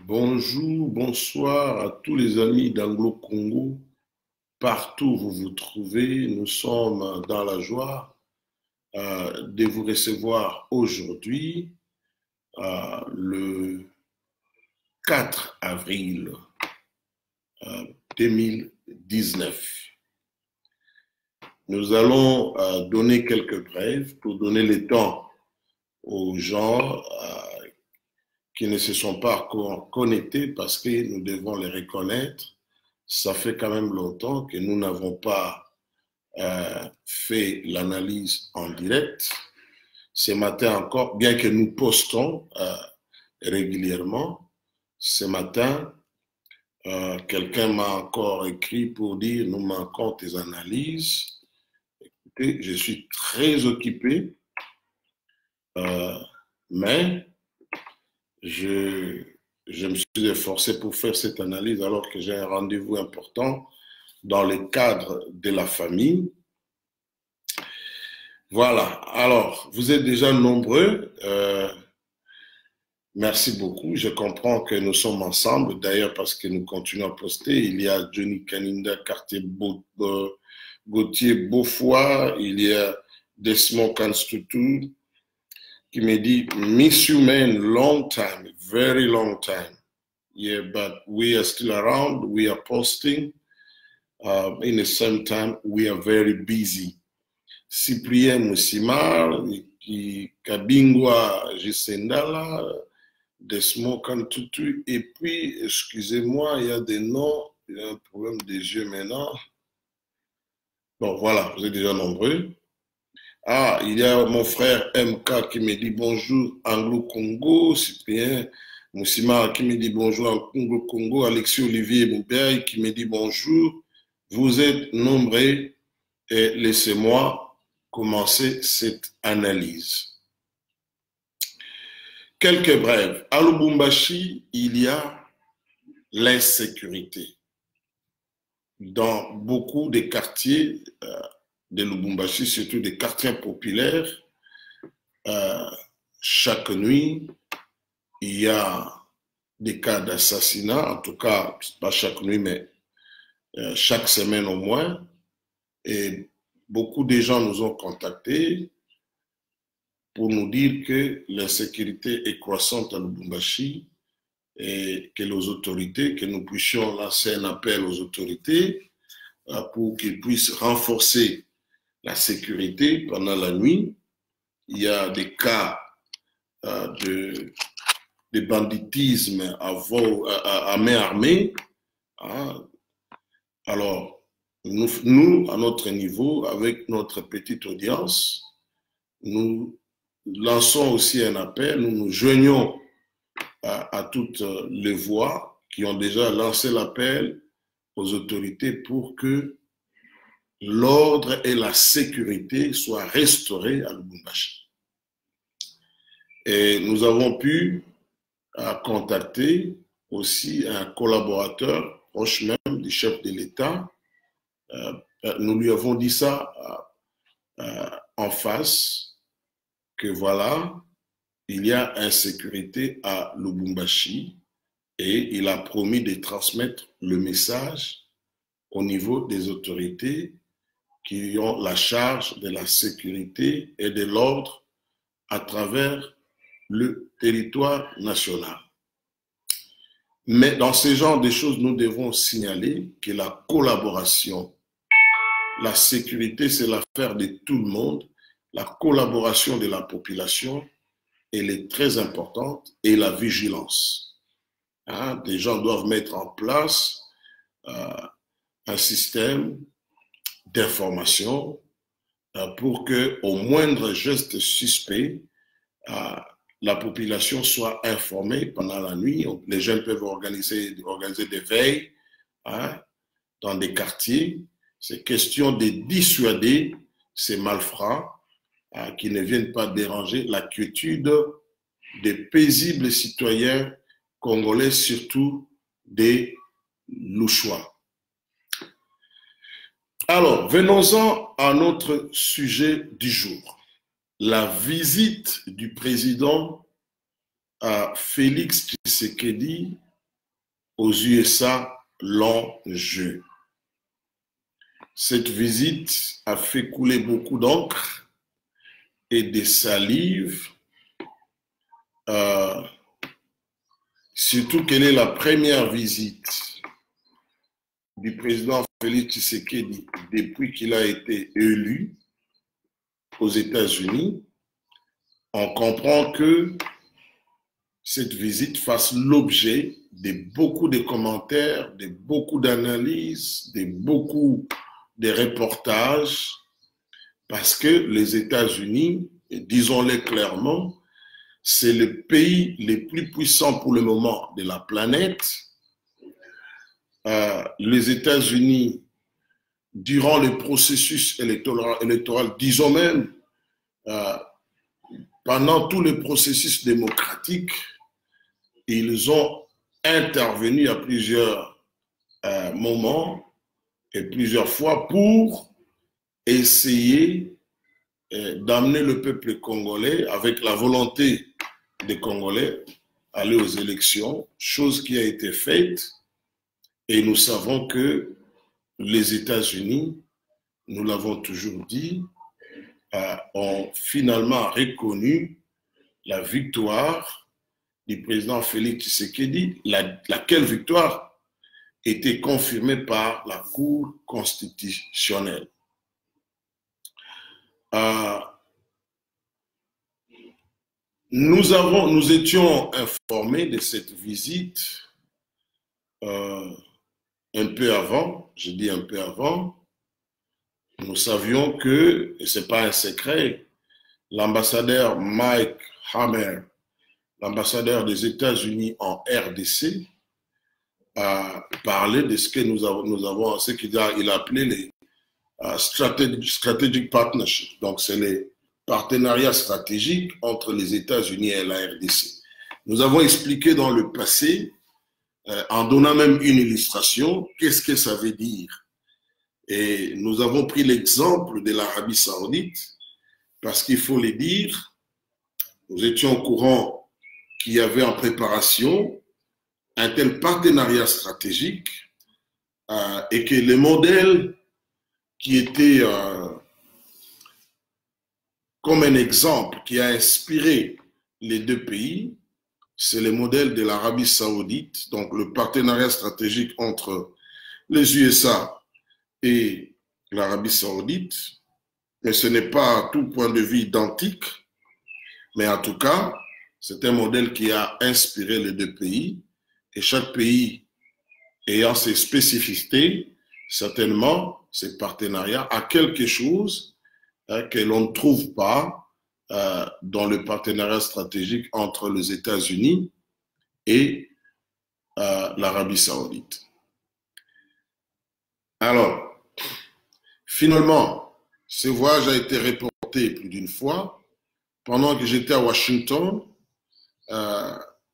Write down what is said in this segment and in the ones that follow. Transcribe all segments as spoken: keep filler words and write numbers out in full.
Bonjour, bonsoir à tous les amis d'Anglo-Congo, partout où vous vous trouvez. Nous sommes dans la joie euh, de vous recevoir aujourd'hui, euh, le quatre avril euh, deux mille dix-neuf. Nous allons euh, donner quelques brèves pour donner le temps aux gens euh, qui ne se sont pas encore connectés parce que nous devons les reconnaître. Ça fait quand même longtemps que nous n'avons pas euh, fait l'analyse en direct. Ce matin encore, bien que nous postons euh, régulièrement, ce matin, euh, quelqu'un m'a encore écrit pour dire « Nous manquons tes analyses ». Écoutez, je suis très occupé, euh, mais je... Je me suis efforcé pour faire cette analyse alors que j'ai un rendez-vous important dans le cadre de la famille. Voilà. Alors, vous êtes déjà nombreux. Euh, merci beaucoup. Je comprends que nous sommes ensemble. D'ailleurs, parce que nous continuons à poster. Il y a Johnny Kaninda, Cartier Gauthier Beaufoy. Il y a Desmond Kanstutu qui me dit « Miss you man, long time, very long time. Yeah, but we are still around. We are posting. Uh, in the same time, we are very busy. » Cyprien Moussimar, Kabingwa Gisendala, Desmond Kantutu. Et puis, excusez-moi, il y a des noms. Il y a un problème des yeux maintenant. Bon, voilà, vous êtes déjà nombreux. Ah, il y a mon frère M K qui me dit bonjour Anglo-Congo, Cyprien Moussimar qui me dit bonjour Anglo-Congo, Alexis Olivier Moubey qui me dit bonjour. Vous êtes nombreux et laissez-moi commencer cette analyse. Quelques brèves. À Lubumbashi, il y a l'insécurité. Dans beaucoup de quartiers euh, de Lubumbashi, surtout des quartiers populaires, euh, chaque nuit, il y a des cas d'assassinat, en tout cas, pas chaque nuit, mais euh, chaque semaine au moins. Et beaucoup de gens nous ont contactés pour nous dire que l'insécurité est croissante à Lubumbashi et que les autorités, que nous puissions lancer un appel aux autorités euh, pour qu'ils puissent renforcer la sécurité pendant la nuit. Il y a des cas euh, de, de banditisme à, à, à main armée. Hein. Alors, nous, nous, à notre niveau, avec notre petite audience, nous lançons aussi un appel, nous nous joignons à, à toutes les voix qui ont déjà lancé l'appel aux autorités pour que l'ordre et la sécurité soient restaurés à Lubumbashi. Et nous avons pu euh, contacter aussi un collaborateur proche même du chef de l'État. Euh, nous lui avons dit ça euh, euh, en face, que voilà, il y a insécurité à Lubumbashi et il a promis de transmettre le message au niveau des autorités qui ont la charge de la sécurité et de l'ordre à travers le territoire national. Mais dans ce genre de choses, nous devons signaler que la collaboration, la sécurité, c'est l'affaire de tout le monde. La collaboration de la population, elle est très importante, et la vigilance. Hein, des gens doivent mettre en place euh, un système d'information euh, pour que, au moindre geste suspect, euh, la population soit informée pendant la nuit. Les jeunes peuvent organiser, organiser des veilles hein, dans des quartiers. C'est question de dissuader ces malfrats hein, qui ne viennent pas déranger la quiétude des paisibles citoyens congolais, surtout des Louchois. Alors, venons-en à notre sujet du jour. La visite du président à Félix Tshisekedi aux U S A l'enjeu. Cette visite a fait couler beaucoup d'encre et de salive, euh, surtout qu'elle est la première visite du président Félix Tshisekedi depuis qu'il a été élu aux États-Unis. On comprend que cette visite fasse l'objet de beaucoup de commentaires, de beaucoup d'analyses, de beaucoup de reportages, parce que les États-Unis, disons-le clairement, c'est le pays le plus puissant pour le moment de la planète. Euh, les États-Unis, durant le processus électoral, électoral disons même, euh, pendant tout le processus démocratique, ils ont intervenu à plusieurs euh, moments et plusieurs fois pour essayer euh, d'amener le peuple congolais, avec la volonté des Congolais, à aller aux élections, chose qui a été faite. Et nous savons que les États-Unis, nous l'avons toujours dit, euh, ont finalement reconnu la victoire du président Félix Tshisekedi, la, laquelle victoire était confirmée par la Cour constitutionnelle. Euh, nous, avons, nous étions informés de cette visite euh, un peu avant, je dis un peu avant. Nous savions que, et ce n'est pas un secret, l'ambassadeur Mike Hammer, l'ambassadeur des États-Unis en R D C, a parlé de ce que nous avons, nous avons ce qu'il a, il a appelé les uh, strategic, strategic partnerships. Donc, c'est les partenariats stratégiques entre les États-Unis et la R D C. Nous avons expliqué dans le passé, euh, en donnant même une illustration, qu'est-ce que ça veut dire. Et nous avons pris l'exemple de l'Arabie Saoudite, parce qu'il faut le dire, nous étions au courant qu'il y avait en préparation un tel partenariat stratégique euh, et que le modèle qui était euh, comme un exemple qui a inspiré les deux pays, c'est le modèle de l'Arabie Saoudite, donc le partenariat stratégique entre les U S A et l'Arabie Saoudite. Mais ce n'est pas à tout point de vue identique, mais en tout cas, c'est un modèle qui a inspiré les deux pays, et chaque pays ayant ses spécificités, certainement, ces partenariats a quelque chose hein, que l'on ne trouve pas euh, dans le partenariat stratégique entre les États-Unis et euh, l'Arabie Saoudite. Alors, finalement, ce voyage a été reporté plus d'une fois. Pendant que j'étais à Washington, euh,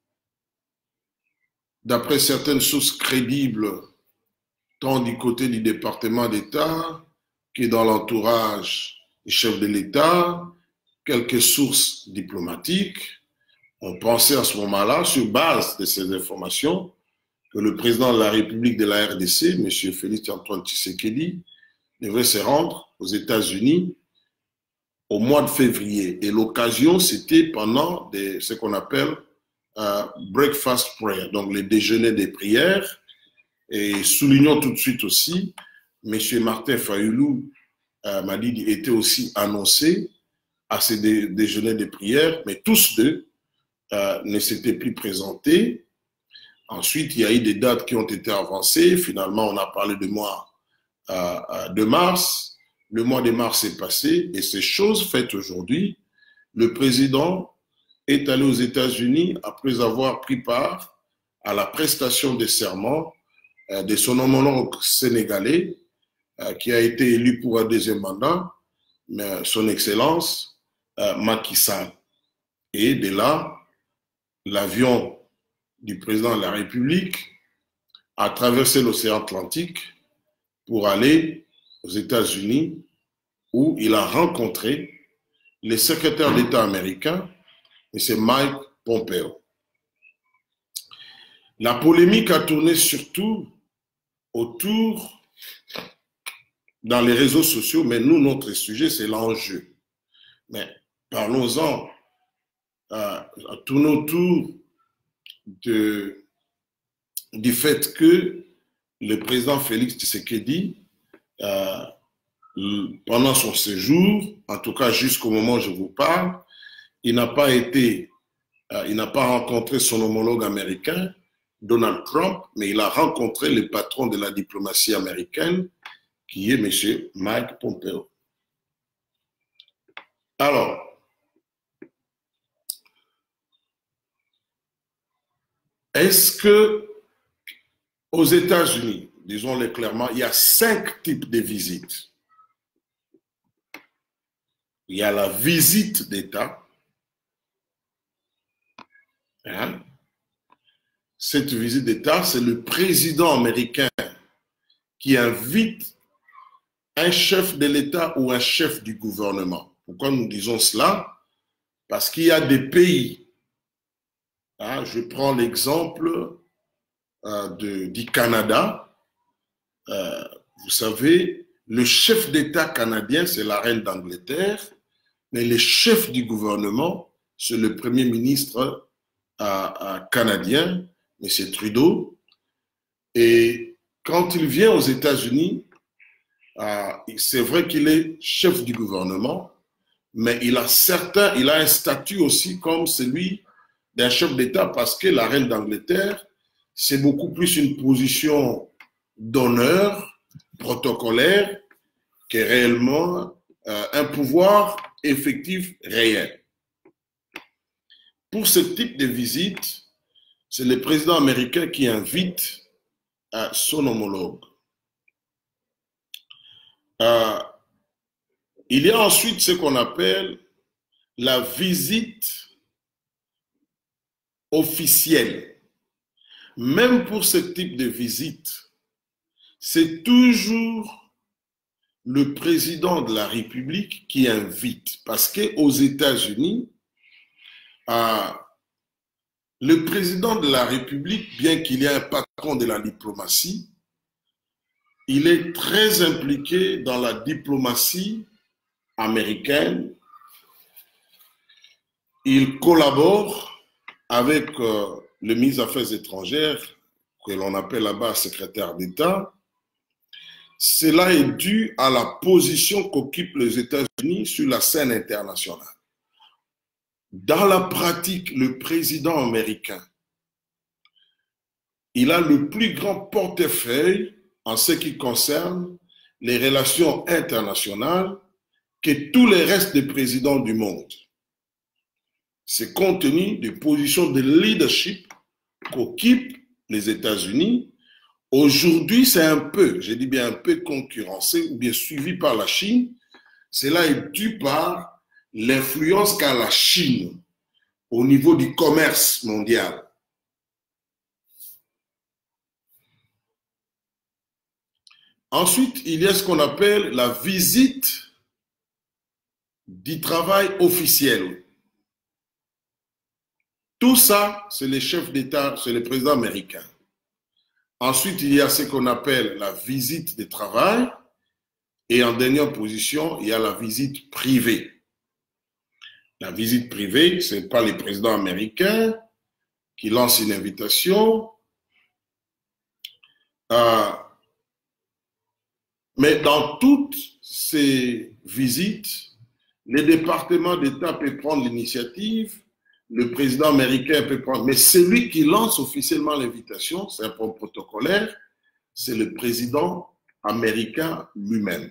d'après certaines sources crédibles, tant du côté du département d'État que dans l'entourage du chef de l'État, quelques sources diplomatiques, on pensait à ce moment-là, sur base de ces informations, que le président de la République de la R D C, M. Félix Antoine Tshisekedi, devrait se rendre aux États-Unis au mois de février. Et l'occasion, c'était pendant des, ce qu'on appelle euh, breakfast prayer, donc les déjeuners des prières. Et soulignons tout de suite aussi, M. Martin Fayulu euh, m'a dit qu'il était aussi annoncé à ces dé, déjeuners des prières, mais tous deux euh, ne s'étaient plus présentés. Ensuite, il y a eu des dates qui ont été avancées. Finalement, on a parlé du mois euh, de mars. Le mois de mars est passé et c'est chose faite aujourd'hui. Le président est allé aux États-Unis après avoir pris part à la prestation des serments euh, de son homologue sénégalais euh, qui a été élu pour un deuxième mandat, mais son Excellence euh, Macky Sall. Et de là, l'avion du président de la République a traversé l'océan Atlantique pour aller aux États-Unis, où il a rencontré le secrétaire d'État américain, M. Mike Pompeo. La polémique a tourné surtout autour, dans les réseaux sociaux, mais nous, notre sujet, c'est l'enjeu. Mais parlons-en, euh, tournons autour de, du fait que le président Félix Tshisekedi, euh, pendant son séjour, en tout cas jusqu'au moment où je vous parle, il n'a pas été, euh, il n'a pas rencontré son homologue américain, Donald Trump, mais il a rencontré le patron de la diplomatie américaine, qui est M. Mike Pompeo. Alors, est-ce que aux États-Unis, disons-le clairement, il y a cinq types de visites? Il y a la visite d'État. Hein? Cette visite d'État, c'est le président américain qui invite un chef de l'État ou un chef du gouvernement. Pourquoi nous disons cela? Parce qu'il y a des pays, hein, je prends l'exemple euh, de, du Canada. Euh, vous savez, le chef d'État canadien, c'est la reine d'Angleterre, mais le chef du gouvernement, c'est le premier ministre euh, euh, canadien, M. Trudeau. Et quand il vient aux États-Unis, euh, c'est vrai qu'il est chef du gouvernement, mais il a, certains, il a un statut aussi comme celui d'un chef d'État parce que la reine d'Angleterre, c'est beaucoup plus une position d'honneur protocolaire que réellement euh, un pouvoir effectif réel. Pour ce type de visite, c'est le président américain qui invite euh, son homologue. Euh, il y a ensuite ce qu'on appelle la visite officielle. Même pour ce type de visite, c'est toujours le président de la République qui invite. Parce qu'aux États-Unis, euh, le président de la République, bien qu'il y ait un patron de la diplomatie, il est très impliqué dans la diplomatie américaine. Il collabore avec euh, le ministre des Affaires étrangères, que l'on appelle là-bas secrétaire d'État. Cela est dû à la position qu'occupent les États-Unis sur la scène internationale. Dans la pratique, le président américain, il a le plus grand portefeuille en ce qui concerne les relations internationales que tous les restes des présidents du monde. C'est compte tenu des positions de leadership qu'occupent les États-Unis. Aujourd'hui, c'est un peu, je dis bien un peu concurrencé ou bien suivi par la Chine. Cela est dû par l'influence qu'a la Chine au niveau du commerce mondial. Ensuite, il y a ce qu'on appelle la visite du travail officiel. Tout ça, c'est les chefs d'État, c'est le président américain. Ensuite, il y a ce qu'on appelle la visite de travail. Et en dernière position, il y a la visite privée. La visite privée, ce n'est pas le président américain qui lance une invitation. Euh, mais dans toutes ces visites, le département d'État peut prendre l'initiative, le président américain peut prendre, mais celui qui lance officiellement l'invitation, c'est un point protocolaire, c'est le président américain lui-même.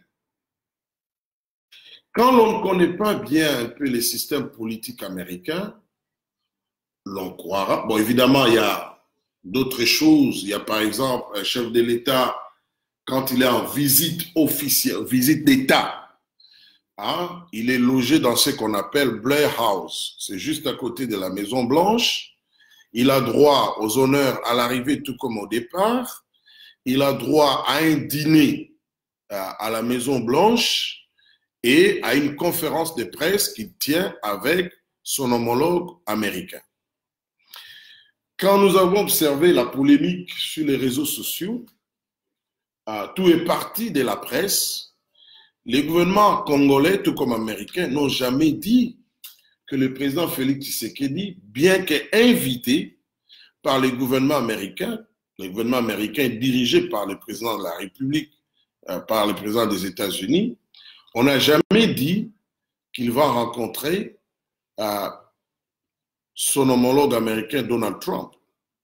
Quand l'on ne connaît pas bien un peu les systèmes politiques américains, l'on croira, bon évidemment il y a d'autres choses, il y a par exemple un chef de l'État, quand il est en visite officielle, visite d'État, hein, il est logé dans ce qu'on appelle Blair House, c'est juste à côté de la Maison Blanche, il a droit aux honneurs à l'arrivée tout comme au départ, il a droit à un dîner à la Maison Blanche, et à une conférence de presse qu'il tient avec son homologue américain. Quand nous avons observé la polémique sur les réseaux sociaux, euh, tout est parti de la presse. Les gouvernements congolais, tout comme américains, n'ont jamais dit que le président Félix Tshisekedi, bien qu'invité par les gouvernements américains, le gouvernement américain dirigé par le président de la République, euh, par le président des États-Unis, on n'a jamais dit qu'il va rencontrer euh, son homologue américain Donald Trump.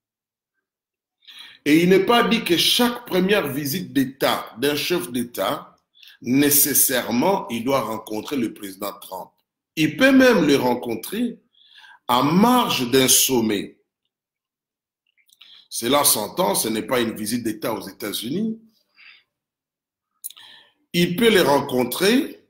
Et il n'est pas dit que chaque première visite d'État d'un chef d'État, nécessairement, il doit rencontrer le président Trump. Il peut même le rencontrer en marge d'un sommet. Cela s'entend, ce n'est pas une visite d'État aux États-Unis. Il peut les rencontrer,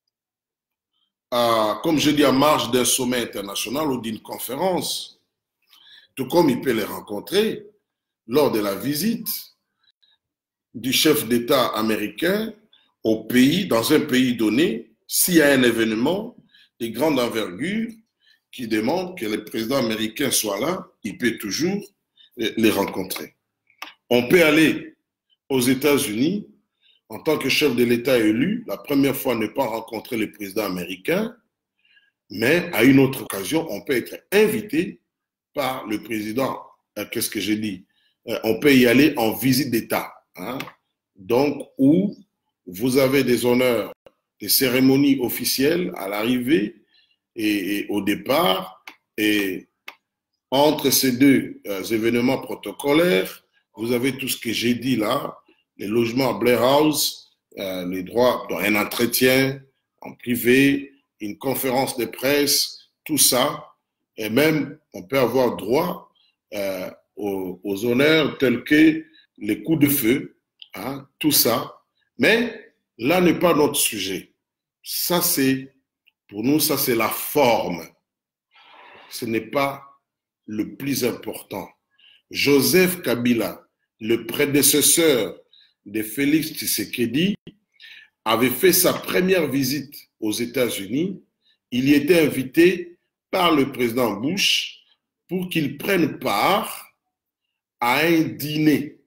euh, comme je dis, en marge d'un sommet international ou d'une conférence. Tout comme il peut les rencontrer lors de la visite du chef d'État américain au pays, dans un pays donné, s'il y a un événement de grande envergure qui demande que le président américain soit là, il peut toujours les rencontrer. On peut aller aux États-Unis en tant que chef de l'État élu, la première fois ne pas rencontrer le président américain, mais à une autre occasion, on peut être invité par le président. Qu'est-ce que j'ai dit? On peut y aller en visite d'État, hein? Donc où vous avez des honneurs, des cérémonies officielles à l'arrivée et, et au départ, et entre ces deux euh, événements protocolaires, vous avez tout ce que j'ai dit là, les logements à Blair House, euh, les droits d'un entretien en privé, une conférence de presse, tout ça, et même on peut avoir droit euh, aux, aux honneurs tels que les coups de feu, hein, tout ça. Mais là n'est pas notre sujet. Ça c'est, pour nous, ça c'est la forme. Ce n'est pas le plus important. Joseph Kabila, le prédécesseur de Félix Tshisekedi, avait fait sa première visite aux États-Unis. Il y était invité par le président Bush pour qu'il prenne part à un dîner,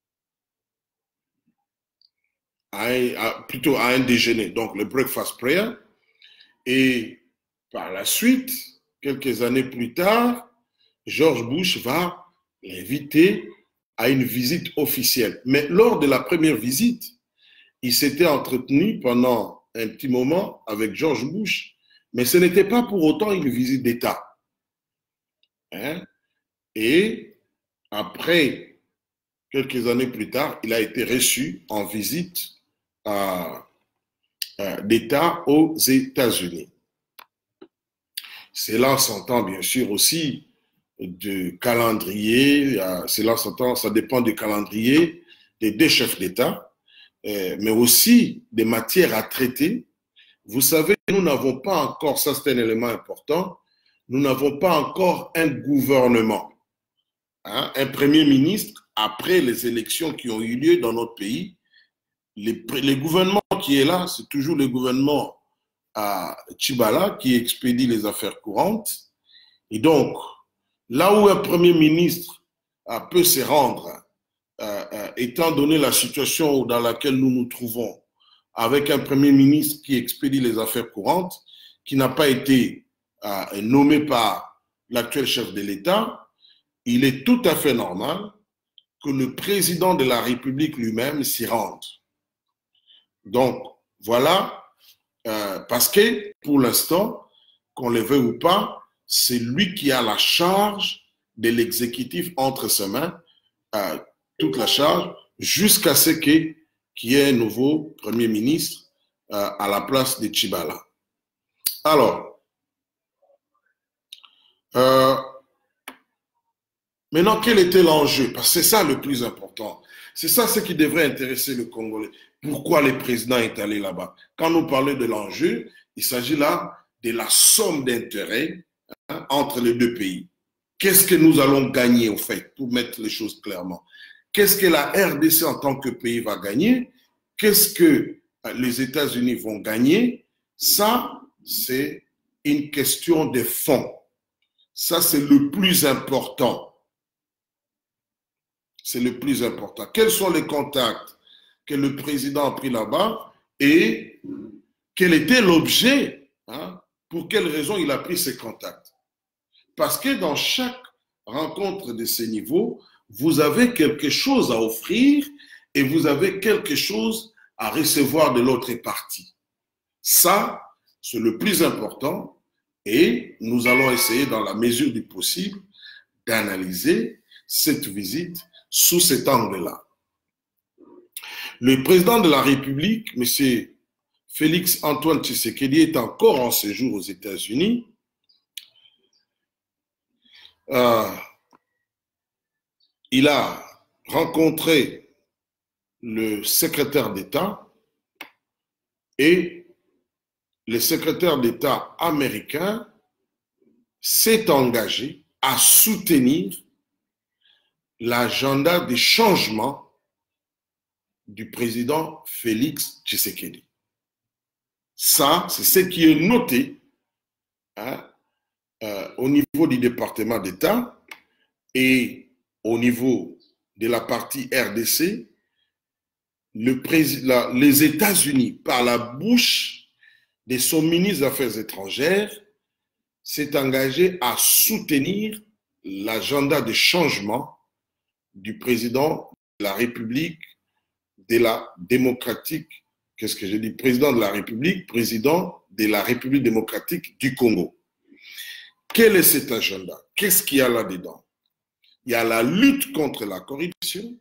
à un, à, plutôt à un déjeuner, donc le breakfast prayer. Et par la suite, quelques années plus tard, George Bush va l'inviter à une visite officielle. Mais lors de la première visite, il s'était entretenu pendant un petit moment avec George Bush, mais ce n'était pas pour autant une visite d'État. Hein? Et après, quelques années plus tard, il a été reçu en visite à, à, d'État aux États-Unis. Cela s'entend bien sûr aussi de calendrier, cela s'entend, ça dépend du calendrier des deux chefs d'État, mais aussi des matières à traiter. Vous savez, nous n'avons pas encore, ça c'est un élément important, nous n'avons pas encore un gouvernement, hein, un premier ministre après les élections qui ont eu lieu dans notre pays. Les, les gouvernements qui est là, c'est toujours le gouvernement à Tchibala qui expédie les affaires courantes. Et donc, là où un premier ministre euh, peut se rendre, euh, euh, étant donné la situation dans laquelle nous nous trouvons, avec un premier ministre qui expédie les affaires courantes, qui n'a pas été euh, nommé par l'actuel chef de l'État, il est tout à fait normal que le président de la République lui-même s'y rende. Donc, voilà, euh, parce que pour l'instant, qu'on le veuille ou pas, c'est lui qui a la charge de l'exécutif entre ses mains, euh, toute la charge, jusqu'à ce qu'il y ait un nouveau Premier ministre euh, à la place de Tchibala. Alors, euh, maintenant, quel était l'enjeu? Parce que c'est ça le plus important. C'est ça ce qui devrait intéresser le Congolais. Pourquoi le président est allé là-bas? Quand nous parlons de l'enjeu, il s'agit là de la somme d'intérêts hein, entre les deux pays. Qu'est-ce que nous allons gagner, au fait, pour mettre les choses clairement? Qu'est-ce que la R D C en tant que pays va gagner? Qu'est-ce que les États-Unis vont gagner? Ça, c'est une question de fond. Ça, c'est le plus important. c'est le plus important. Quels sont les contacts que le président a pris là-bas et quel était l'objet, hein, pour quelle raison il a pris ces contacts. Parce que dans chaque rencontre de ces niveaux, vous avez quelque chose à offrir et vous avez quelque chose à recevoir de l'autre partie. Ça, c'est le plus important et nous allons essayer dans la mesure du possible d'analyser cette visite sous cet angle-là. Le président de la République, M. Félix Antoine Tshisekedi, est encore en séjour aux États-Unis. Euh, il a rencontré le secrétaire d'État et le secrétaire d'État américain s'est engagé à soutenir l'agenda de changement du président Félix Tshisekedi. Ça, c'est ce qui est noté, hein, euh, au niveau du département d'État et au niveau de la partie R D C. Le président, les États-Unis, par la bouche de son ministre des Affaires étrangères, s'est engagé à soutenir l'agenda de changement du président de la République de la démocratique, qu'est-ce que j'ai dit, président de la République, président de la République démocratique du Congo. Quel est cet agenda? Qu'est-ce qu'il y a là-dedans? Il y a la lutte contre la corruption.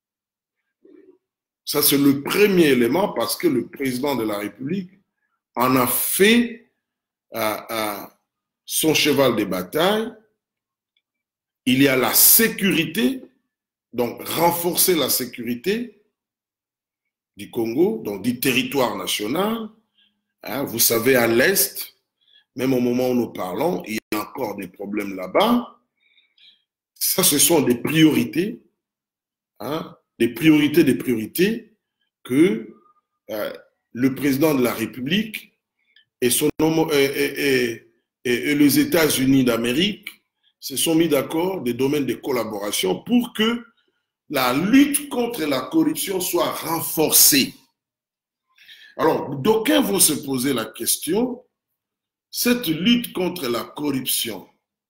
Ça, c'est le premier élément parce que le président de la République en a fait euh, euh, son cheval de bataille. Il y a la sécurité, donc renforcer la sécurité du Congo, donc du territoire national. Hein, vous savez, à l'Est, même au moment où nous parlons, il y a encore des problèmes là-bas. Ça, ce sont des priorités, hein, des priorités, des priorités que euh, le président de la République et, son homo, et, et, et, et les États-Unis d'Amérique se sont mis d'accord des domaines de collaboration pour que la lutte contre la corruption soit renforcée. Alors, d'aucuns vont se poser la question, cette lutte contre la corruption,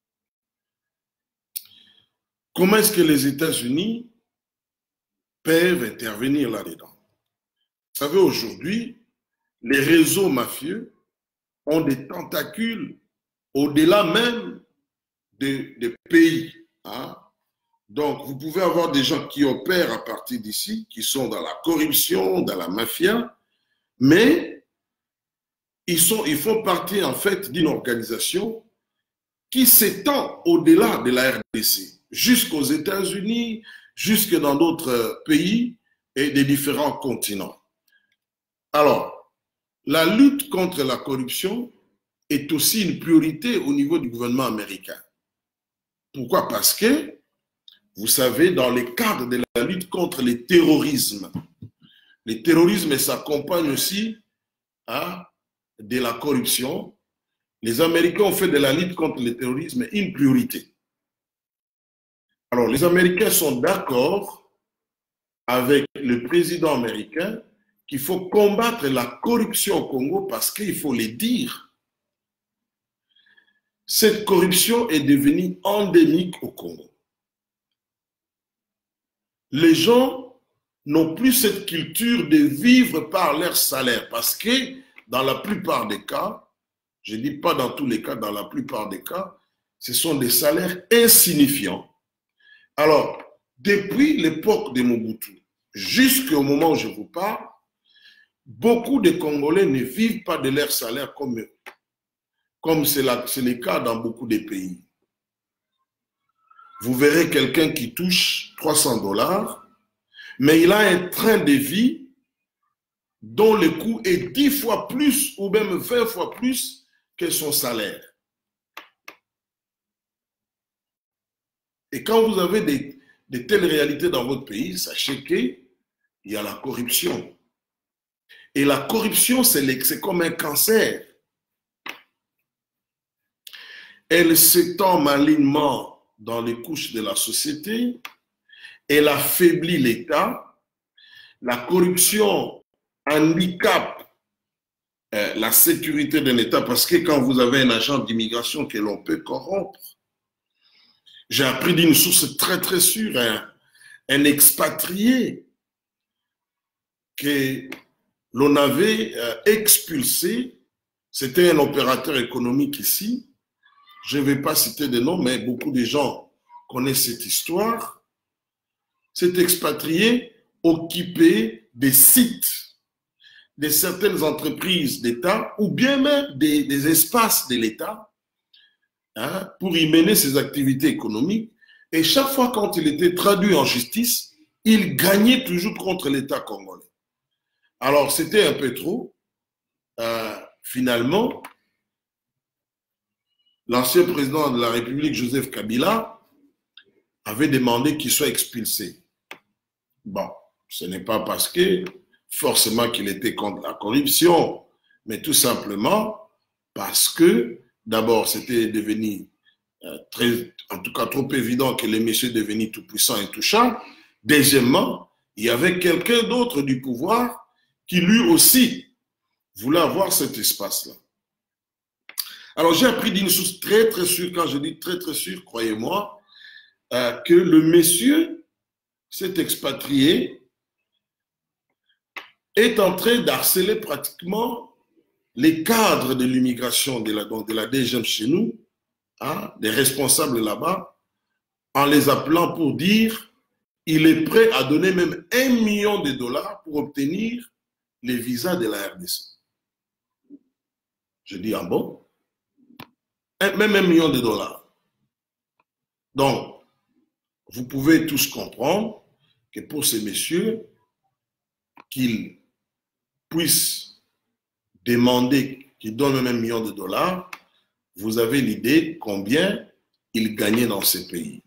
comment est-ce que les États-Unis peuvent intervenir là-dedans? Vous savez, aujourd'hui, les réseaux mafieux ont des tentacules au-delà même des, des pays. Hein? Donc, vous pouvez avoir des gens qui opèrent à partir d'ici, qui sont dans la corruption, dans la mafia, mais ils, sont, ils font partie en fait d'une organisation qui s'étend au-delà de la R D C, jusqu'aux États-Unis, jusque dans d'autres pays et des différents continents. Alors, la lutte contre la corruption est aussi une priorité au niveau du gouvernement américain. Pourquoi? Parce que, vous savez, dans le cadre de la lutte contre le terrorisme, le terrorisme s'accompagne aussi, hein, de la corruption. Les Américains ont fait de la lutte contre le terrorisme une priorité. Alors, les Américains sont d'accord avec le président américain qu'il faut combattre la corruption au Congo parce qu'il faut le dire. Cette corruption est devenue endémique au Congo. Les gens n'ont plus cette culture de vivre par leur salaire parce que dans la plupart des cas, je ne dis pas dans tous les cas, dans la plupart des cas, ce sont des salaires insignifiants. Alors, depuis l'époque de Mobutu, jusqu'au moment où je vous parle, beaucoup de Congolais ne vivent pas de leur salaire comme, comme c'est le cas dans beaucoup de pays. Vous verrez quelqu'un qui touche trois cents dollars, mais il a un train de vie dont le coût est dix fois plus ou même vingt fois plus que son salaire. Et quand vous avez des, de telles réalités dans votre pays, sachez qu'il y a la corruption. Et la corruption, c'est comme un cancer. Elle s'étend malignement dans les couches de la société elle affaiblit l'État. La corruption handicape euh, la sécurité d'un État parce que quand vous avez un agent d'immigration que l'on peut corrompre, j'ai appris d'une source très très sûre, un, un expatrié que l'on avait euh, expulsé, c'était un opérateur économique ici, je ne vais pas citer de nom, mais beaucoup de gens connaissent cette histoire. Cet expatrié occupait des sites de certaines entreprises d'État ou bien même des, des espaces de l'État hein, pour y mener ses activités économiques. Et chaque fois quand il était traduit en justice, il gagnait toujours contre l'État congolais. Alors c'était un peu trop. Euh, finalement, l'ancien président de la République, Joseph Kabila, avait demandé qu'il soit expulsé. Bon, ce n'est pas parce que forcément qu'il était contre la corruption, mais tout simplement parce que, d'abord, c'était devenu euh, très, en tout cas trop évident que le monsieur est devenu tout-puissant et touchant. Deuxièmement, il y avait quelqu'un d'autre du pouvoir qui lui aussi voulait avoir cet espace-là. Alors j'ai appris d'une source très très sûre, quand je dis très très sûre, croyez-moi, euh, que le monsieur s'est expatrié, est en train d'harceler pratiquement les cadres de l'immigration de la, de la D G M chez nous, hein, des responsables là-bas, en les appelant pour dire il est prêt à donner même un million de dollars pour obtenir les visas de la R D C. Je dis, ah bon? Même un million de dollars. Donc, vous pouvez tous comprendre que pour ces messieurs, qu'ils puissent demander qu'ils donnent même un million de dollars, vous avez l'idée combien ils gagnaient dans ces pays.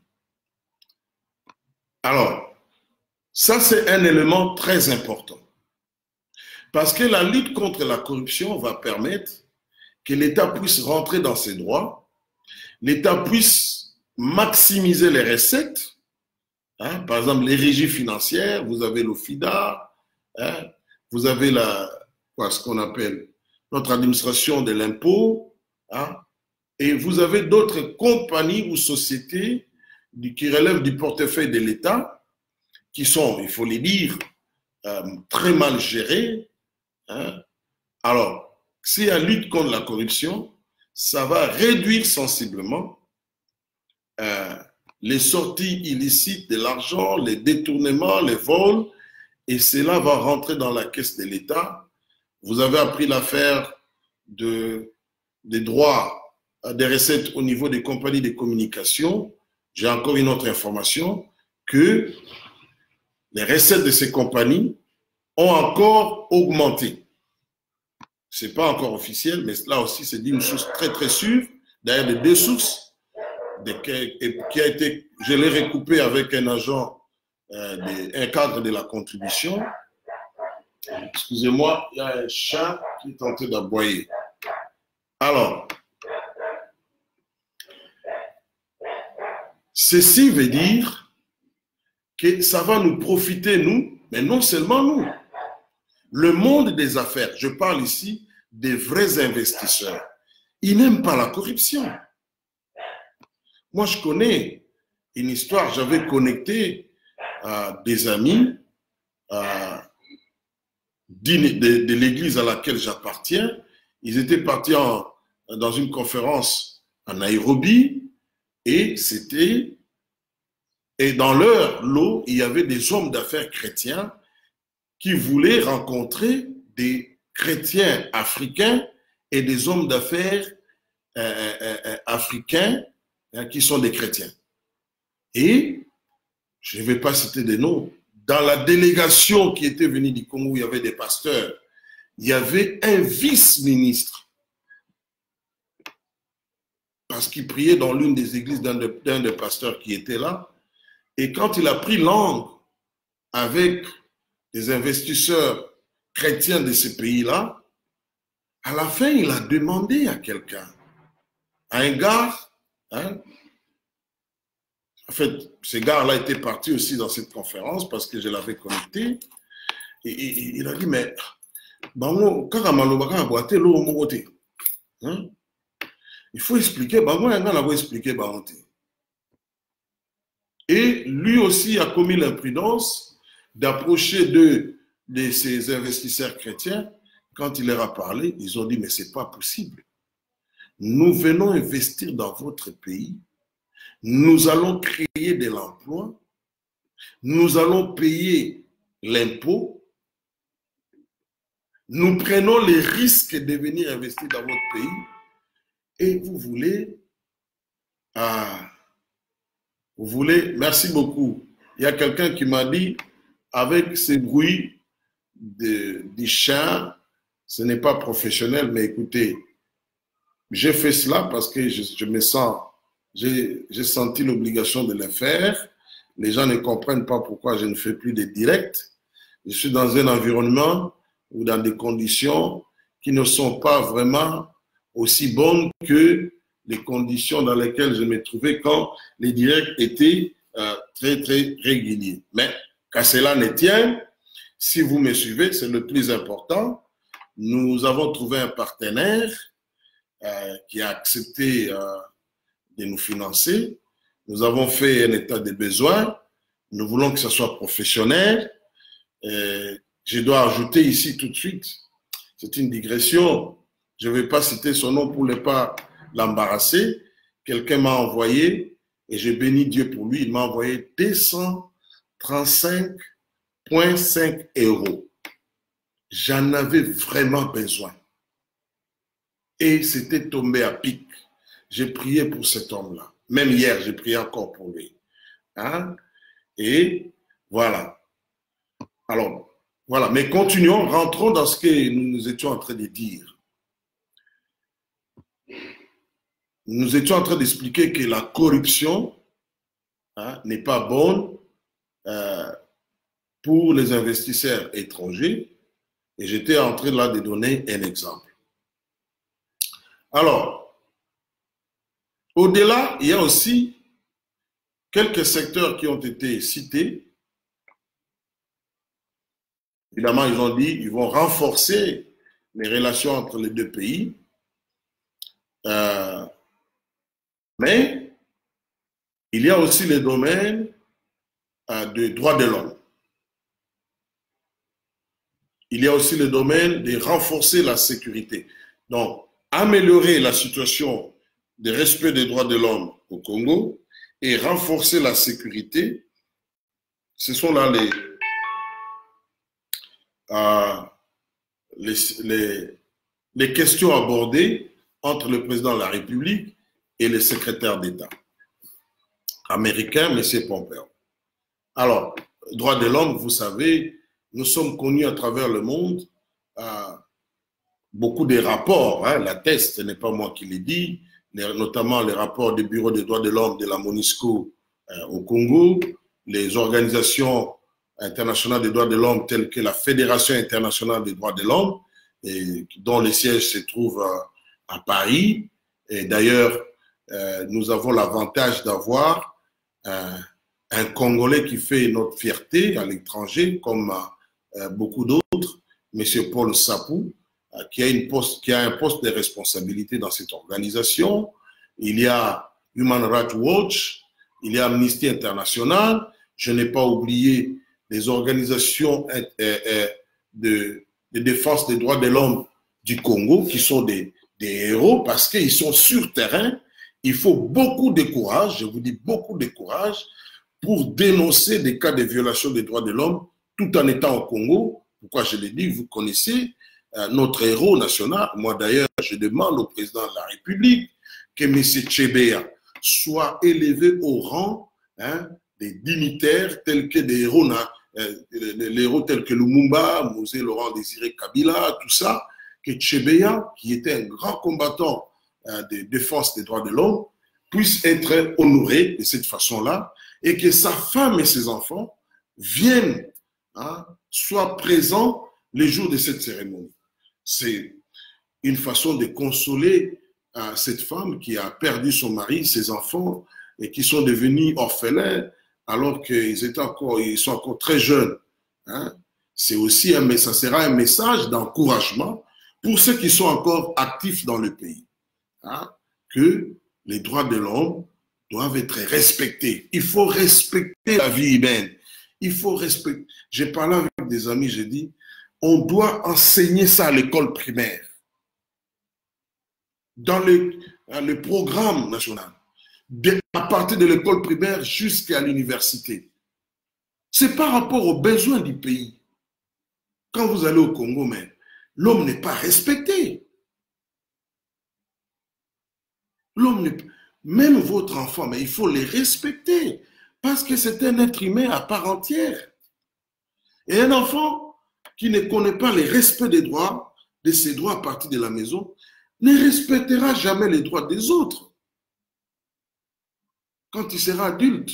Alors, ça c'est un élément très important. Parce que la lutte contre la corruption va permettre que l'État puisse rentrer dans ses droits, l'État puisse maximiser les recettes. Hein, par exemple, les régies financières, vous avez l'OFIDA, hein, vous avez la, quoi, ce qu'on appelle notre administration de l'impôt, hein, et vous avez d'autres compagnies ou sociétés qui relèvent du portefeuille de l'État, qui sont, il faut les dire, euh, très mal gérées. Hein. Alors, si la lutte contre la corruption, ça va réduire sensiblement euh, les sorties illicites de l'argent, les détournements, les vols, et cela va rentrer dans la caisse de l'État. Vous avez appris l'affaire de, des droits, des recettes au niveau des compagnies de communication. J'ai encore une autre information, que les recettes de ces compagnies ont encore augmenté. Ce n'est pas encore officiel, mais là aussi c'est d'une source très très sûre, d'ailleurs de deux sources, de, qui a été, je l'ai recoupé avec un agent, euh, de, un cadre de la contribution. Excusez-moi, il y a un chat qui est tenté d'aboyer. Alors, ceci veut dire que ça va nous profiter, nous, mais non seulement nous. Le monde des affaires, je parle ici des vrais investisseurs, ils n'aiment pas la corruption. Moi, je connais une histoire, j'avais connecté euh, des amis euh, de, de l'église à laquelle j'appartiens. Ils étaient partis en, dans une conférence à Nairobi et c'était, et dans leur lot, il y avait des hommes d'affaires chrétiens qui voulaient rencontrer des chrétiens africains et des hommes d'affaires euh, euh, euh, africains hein, qui sont des chrétiens. Et, je ne vais pas citer des noms, dans la délégation qui était venue du Congo, il y avait des pasteurs, il y avait un vice-ministre, parce qu'il priait dans l'une des églises d'un de, d'un des pasteurs qui était là, et quand il a pris langue avec les investisseurs chrétiens de ces pays-là, à la fin, il a demandé à quelqu'un, à un gars, hein, En fait, ce gars-là était parti aussi dans cette conférence parce que je l'avais connecté. Et, et, et il a dit, mais, bango, kaka malobaka boite lo mokote. Hein? Il faut expliquer, bango, il va expliquer bango. Et lui aussi a commis l'imprudence d'approcher de, de ces investisseurs chrétiens. Quand il leur a parlé, ils ont dit, mais ce n'est pas possible. Nous venons investir dans votre pays. Nous allons créer de l'emploi. Nous allons payer l'impôt. Nous prenons les risques de venir investir dans votre pays. Et vous voulez... Ah, vous voulez... Merci beaucoup. Il y a quelqu'un qui m'a dit, avec ces bruits de, des chiens, ce n'est pas professionnel, mais écoutez, j'ai fait cela parce que je, je me sens, j'ai senti l'obligation de le faire. Les gens ne comprennent pas pourquoi je ne fais plus de directs. Je suis dans un environnement ou dans des conditions qui ne sont pas vraiment aussi bonnes que les conditions dans lesquelles je me trouvais quand les directs étaient euh, très, très réguliers. Mais qu'à cela ne tienne, si vous me suivez, c'est le plus important. Nous avons trouvé un partenaire euh, qui a accepté euh, de nous financer. Nous avons fait un état de besoin. Nous voulons que ce soit professionnel. Et je dois ajouter ici tout de suite, c'est une digression. Je ne vais pas citer son nom pour ne pas l'embarrasser. Quelqu'un m'a envoyé, et je bénis Dieu pour lui, il m'a envoyé deux cent trente-cinq virgule cinq euros. J'en avais vraiment besoin. Et c'était tombé à pic. J'ai prié pour cet homme-là. Même hier, j'ai prié encore pour lui. Hein? Et voilà. Alors, voilà. Mais continuons, rentrons dans ce que nous étions en train de dire. Nous étions en train d'expliquer que la corruption hein, n'est pas bonne euh, pour les investisseurs étrangers. Et j'étais en train là de donner un exemple. Alors, au-delà, il y a aussi quelques secteurs qui ont été cités. Évidemment, ils ont dit qu'ils vont renforcer les relations entre les deux pays. Euh, mais il y a aussi les domaines euh, de droits de l'homme. Il y a aussi le domaine de renforcer la sécurité. Donc, améliorer la situation de respect des droits de l'homme au Congo et renforcer la sécurité, ce sont là les, euh, les, les, les questions abordées entre le président de la République et le secrétaire d'État américain, M. Pompeo. Alors, droits de l'homme, vous savez, nous sommes connus à travers le monde, euh, beaucoup de rapports, hein, la test, ce n'est pas moi qui l'ai dit, les, notamment les rapports du Bureau des droits de l'homme de la MONUSCO euh, au Congo, les organisations internationales des droits de l'homme telles que la Fédération internationale des droits de l'homme, dont le siège se trouve euh, à Paris. Et d'ailleurs, euh, nous avons l'avantage d'avoir euh, un Congolais qui fait notre fierté à l'étranger, comme euh, beaucoup d'autres, M. Paul Sapou, euh, qui, a une poste, qui a un poste de responsabilité dans cette organisation. Il y a Human Rights Watch, il y a Amnesty International. Je n'ai pas oublié les organisations euh, euh, de, de défense des droits de l'homme du Congo, qui sont des, des héros parce qu'ils sont sur terrain. Il faut beaucoup de courage, je vous dis beaucoup de courage, pour dénoncer des cas de violation des droits de l'homme tout en étant au Congo. Pourquoi je l'ai dit, vous connaissez euh, notre héros national. Moi d'ailleurs, je demande au président de la République que M. Tchébéa soit élevé au rang hein, des dignitaires tels que des héros, euh, les héros tels que Lumumba, Mosé Laurent Désiré Kabila, tout ça, que Tchébéa, qui était un grand combattant euh, de défense des droits de l'homme, puisse être honoré de cette façon-là et que sa femme et ses enfants viennent, hein, soient présents les jours de cette cérémonie. C'est une façon de consoler euh, cette femme qui a perdu son mari, ses enfants, et qui sont devenus orphelins alors qu'ils étaient encore, ils sont encore très jeunes. Hein. C'est aussi un, ça sera un message d'encouragement pour ceux qui sont encore actifs dans le pays. Hein, que les droits de l'homme doivent être respectés. Il faut respecter la vie humaine. Il faut respecter. J'ai parlé avec des amis, j'ai dit, on doit enseigner ça à l'école primaire, dans le, le programme national, de, à partir de l'école primaire jusqu'à l'université. C'est par rapport aux besoins du pays. Quand vous allez au Congo, mais l'homme n'est pas respecté. L'homme n'est pas... Même votre enfant, mais il faut les respecter parce que c'est un être humain à part entière. Et un enfant qui ne connaît pas le respect des droits, de ses droits à partir de la maison, ne respectera jamais les droits des autres quand il sera adulte.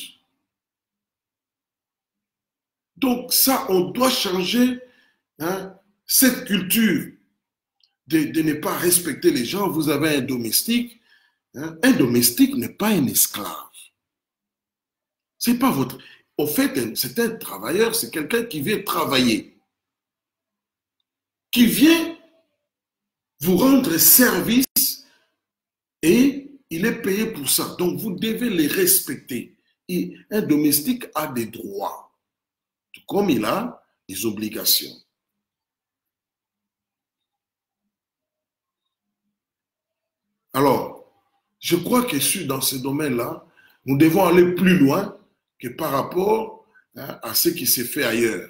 Donc ça, on doit changer hein, cette culture de, de ne pas respecter les gens. Vous avez un domestique. Hein, un domestique n'est pas un esclave. C'est pas votre... Au fait, c'est un travailleur, c'est quelqu'un qui vient travailler, qui vient vous rendre service et il est payé pour ça. Donc, vous devez les respecter. Et un domestique a des droits, tout comme il a des obligations. Alors, je crois que dans ce domaine-là, nous devons aller plus loin que par rapport hein, à ce qui s'est fait ailleurs.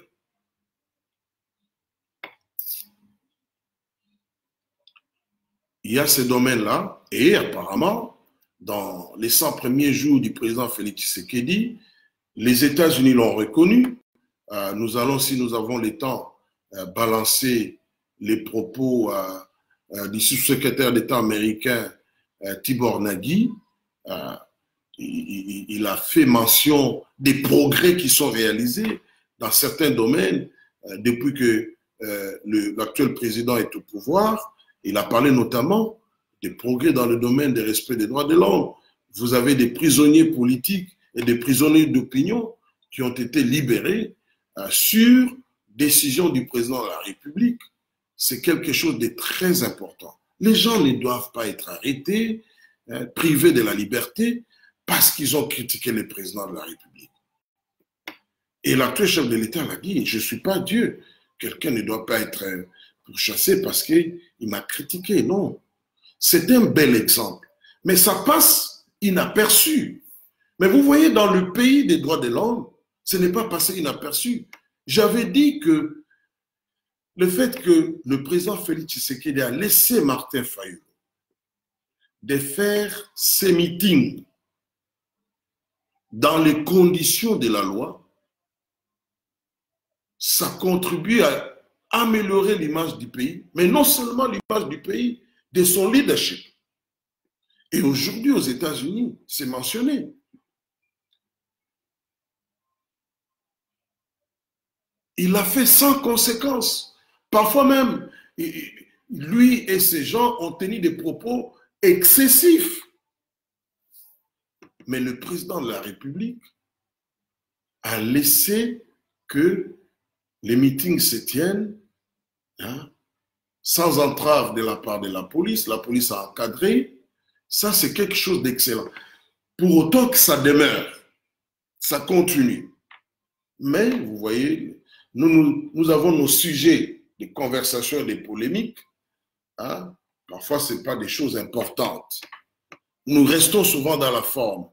Il y a ce domaine-là, et apparemment, dans les cent premiers jours du président Félix Tshisekedi, les États-Unis l'ont reconnu. Euh, nous allons, si nous avons le temps, euh, balancer les propos euh, euh, du sous-secrétaire d'État américain euh, Tibor Nagy. Euh, il, il a fait mention des progrès qui sont réalisés dans certains domaines euh, depuis que euh, l'actuel président est au pouvoir. Il a parlé notamment des progrès dans le domaine des respects des droits de l'homme. Vous avez des prisonniers politiques et des prisonniers d'opinion qui ont été libérés euh, sur décision du président de la République. C'est quelque chose de très important. Les gens ne doivent pas être arrêtés, hein, privés de la liberté, parce qu'ils ont critiqué le président de la République. Et l'actuel chef de l'État l'a dit, je ne suis pas Dieu. Quelqu'un ne doit pas être pourchassé parce qu'il m'a critiqué. Non. C'est un bel exemple. Mais ça passe inaperçu. Mais vous voyez, dans le pays des droits de l'homme, ce n'est pas passé inaperçu. J'avais dit que le fait que le président Félix Tshisekedi a laissé Martin Fayulu de faire ses meetings dans les conditions de la loi, ça contribue à améliorer l'image du pays, mais non seulement l'image du pays, de son leadership. Et aujourd'hui, aux États-Unis, c'est mentionné. Il l'a fait sans conséquence. Parfois même, lui et ses gens ont tenu des propos excessifs. Mais le président de la République a laissé que les meetings se tiennent hein, sans entrave de la part de la police. La police a encadré. Ça, c'est quelque chose d'excellent. Pour autant que ça demeure, ça continue. Mais, vous voyez, nous, nous, nous avons nos sujets de conversation et de polémiques. Hein. Parfois, ce n'est pas des choses importantes. Nous restons souvent dans la forme.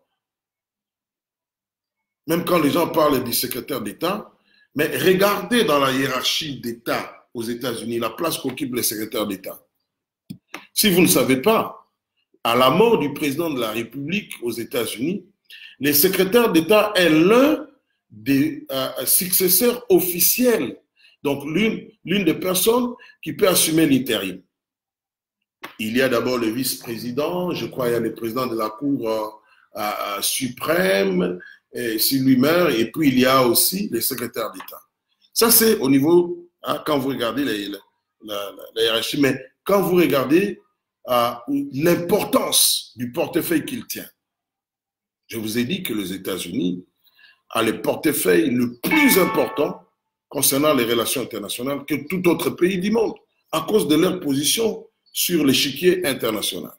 Même quand les gens parlent du secrétaire d'État, mais regardez dans la hiérarchie d'État aux États-Unis, la place qu'occupe le secrétaire d'État. Si vous ne savez pas, à la mort du président de la République aux États-Unis, le secrétaire d'État est l'un des euh, successeurs officiels, donc l'une l'une des personnes qui peut assumer l'intérim. Il y a d'abord le vice-président, je crois qu'il y a le président de la Cour euh, euh, suprême, et s'il lui meurt, et puis il y a aussi le secrétaire d'État. Ça, c'est au niveau, hein, quand vous regardez la, la, la, la hiérarchie, mais quand vous regardez euh, l'importance du portefeuille qu'il tient. Je vous ai dit que les États-Unis a le portefeuille le plus important concernant les relations internationales que tout autre pays du monde, à cause de leur position sur l'échiquier international.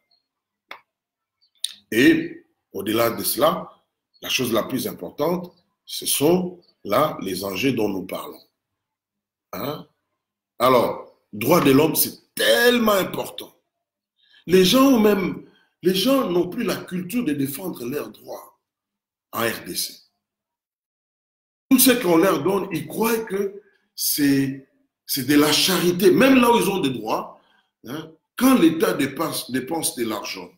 Et au-delà de cela, la chose la plus importante, ce sont là les enjeux dont nous parlons. Hein? Alors, droits de l'homme, c'est tellement important. Les gens ont même, les gens n'ont plus la culture de défendre leurs droits en R D C. Tout ce qu'on leur donne, ils croient que c'est de la charité. Même là où ils ont des droits, hein, quand l'État dépense, dépense de l'argent,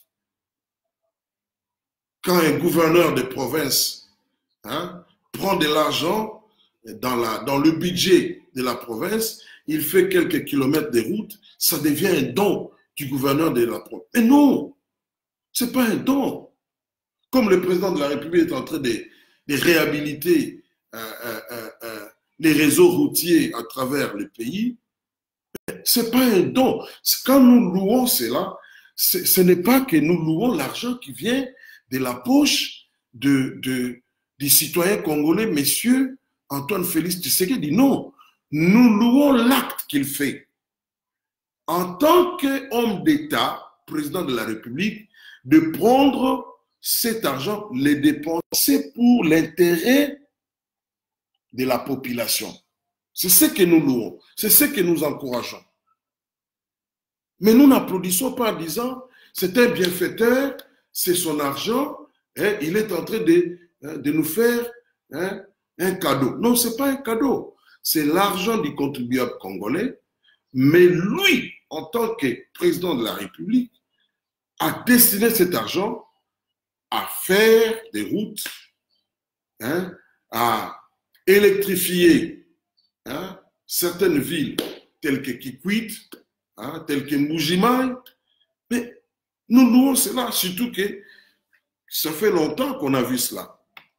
quand un gouverneur de province hein, prend de l'argent dans, la, dans le budget de la province, il fait quelques kilomètres de route, ça devient un don du gouverneur de la province. Mais non, ce n'est pas un don. Comme le président de la République est en train de, de réhabiliter euh, euh, euh, les réseaux routiers à travers le pays, ce n'est pas un don. Quand nous louons cela, ce n'est pas que nous louons l'argent qui vient de la poche de, de, des citoyens congolais, messieurs Antoine Félix Tshisekedi. Non, nous louons l'acte qu'il fait. En tant qu'homme d'État, président de la République, de prendre cet argent, les dépenser pour l'intérêt de la population. C'est ce que nous louons, c'est ce que nous encourageons. Mais nous n'applaudissons pas en disant, c'est un bienfaiteur, c'est son argent, hein, il est en train de, hein, de nous faire hein, un cadeau. Non, ce n'est pas un cadeau, c'est l'argent du contribuable congolais, mais lui, en tant que président de la République, a destiné cet argent à faire des routes, hein, à électrifier hein, certaines villes telles que Kikwit, hein, telles que Mbujimaï. Mais nous louons cela, surtout que ça fait longtemps qu'on a vu cela.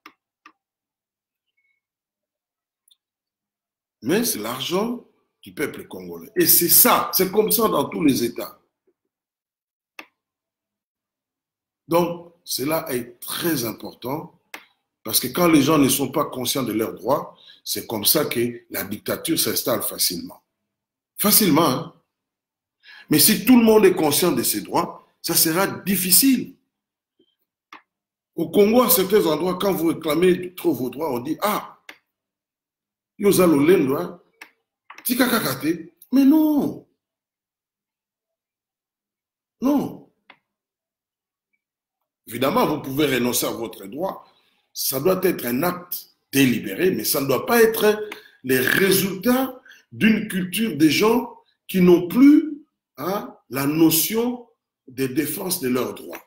Mais c'est l'argent du peuple congolais. Et c'est ça, c'est comme ça dans tous les États. Donc, cela est très important parce que quand les gens ne sont pas conscients de leurs droits, c'est comme ça que la dictature s'installe facilement. Facilement, hein? Mais si tout le monde est conscient de ses droits, ça sera difficile. Au Congo, à certains endroits, quand vous réclamez trop vos droits, on dit « Ah, yozalo lendo, hein? Tika kakate. » Mais non. Non. Évidemment, vous pouvez renoncer à votre droit. Ça doit être un acte délibéré, mais ça ne doit pas être les résultats d'une culture des gens qui n'ont plus hein, la notion de défense de leurs droits.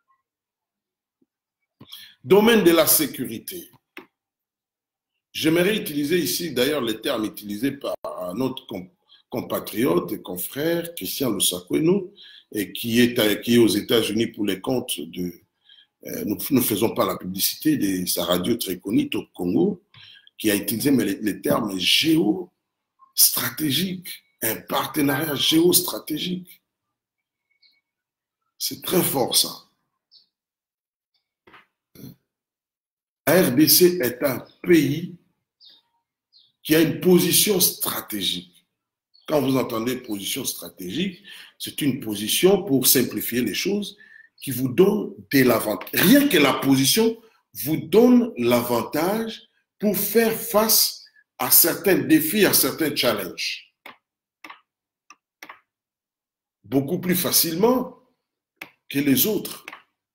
Domaine de la sécurité. J'aimerais utiliser ici, d'ailleurs, les termes utilisés par notre compatriote et confrère, Christian Lusakwenu, et qui est, qui est aux États-Unis pour les comptes de... Nous ne faisons pas la publicité de sa radio très connue, Top Congo, qui a utilisé les, les termes géostratégiques, un partenariat géostratégique. C'est très fort ça. La R D C est un pays qui a une position stratégique. Quand vous entendez position stratégique, c'est une position pour simplifier les choses qui vous donne de l'avantage. Rien que la position vous donne l'avantage pour faire face à certains défis, à certains challenges. Beaucoup plus facilement que les autres.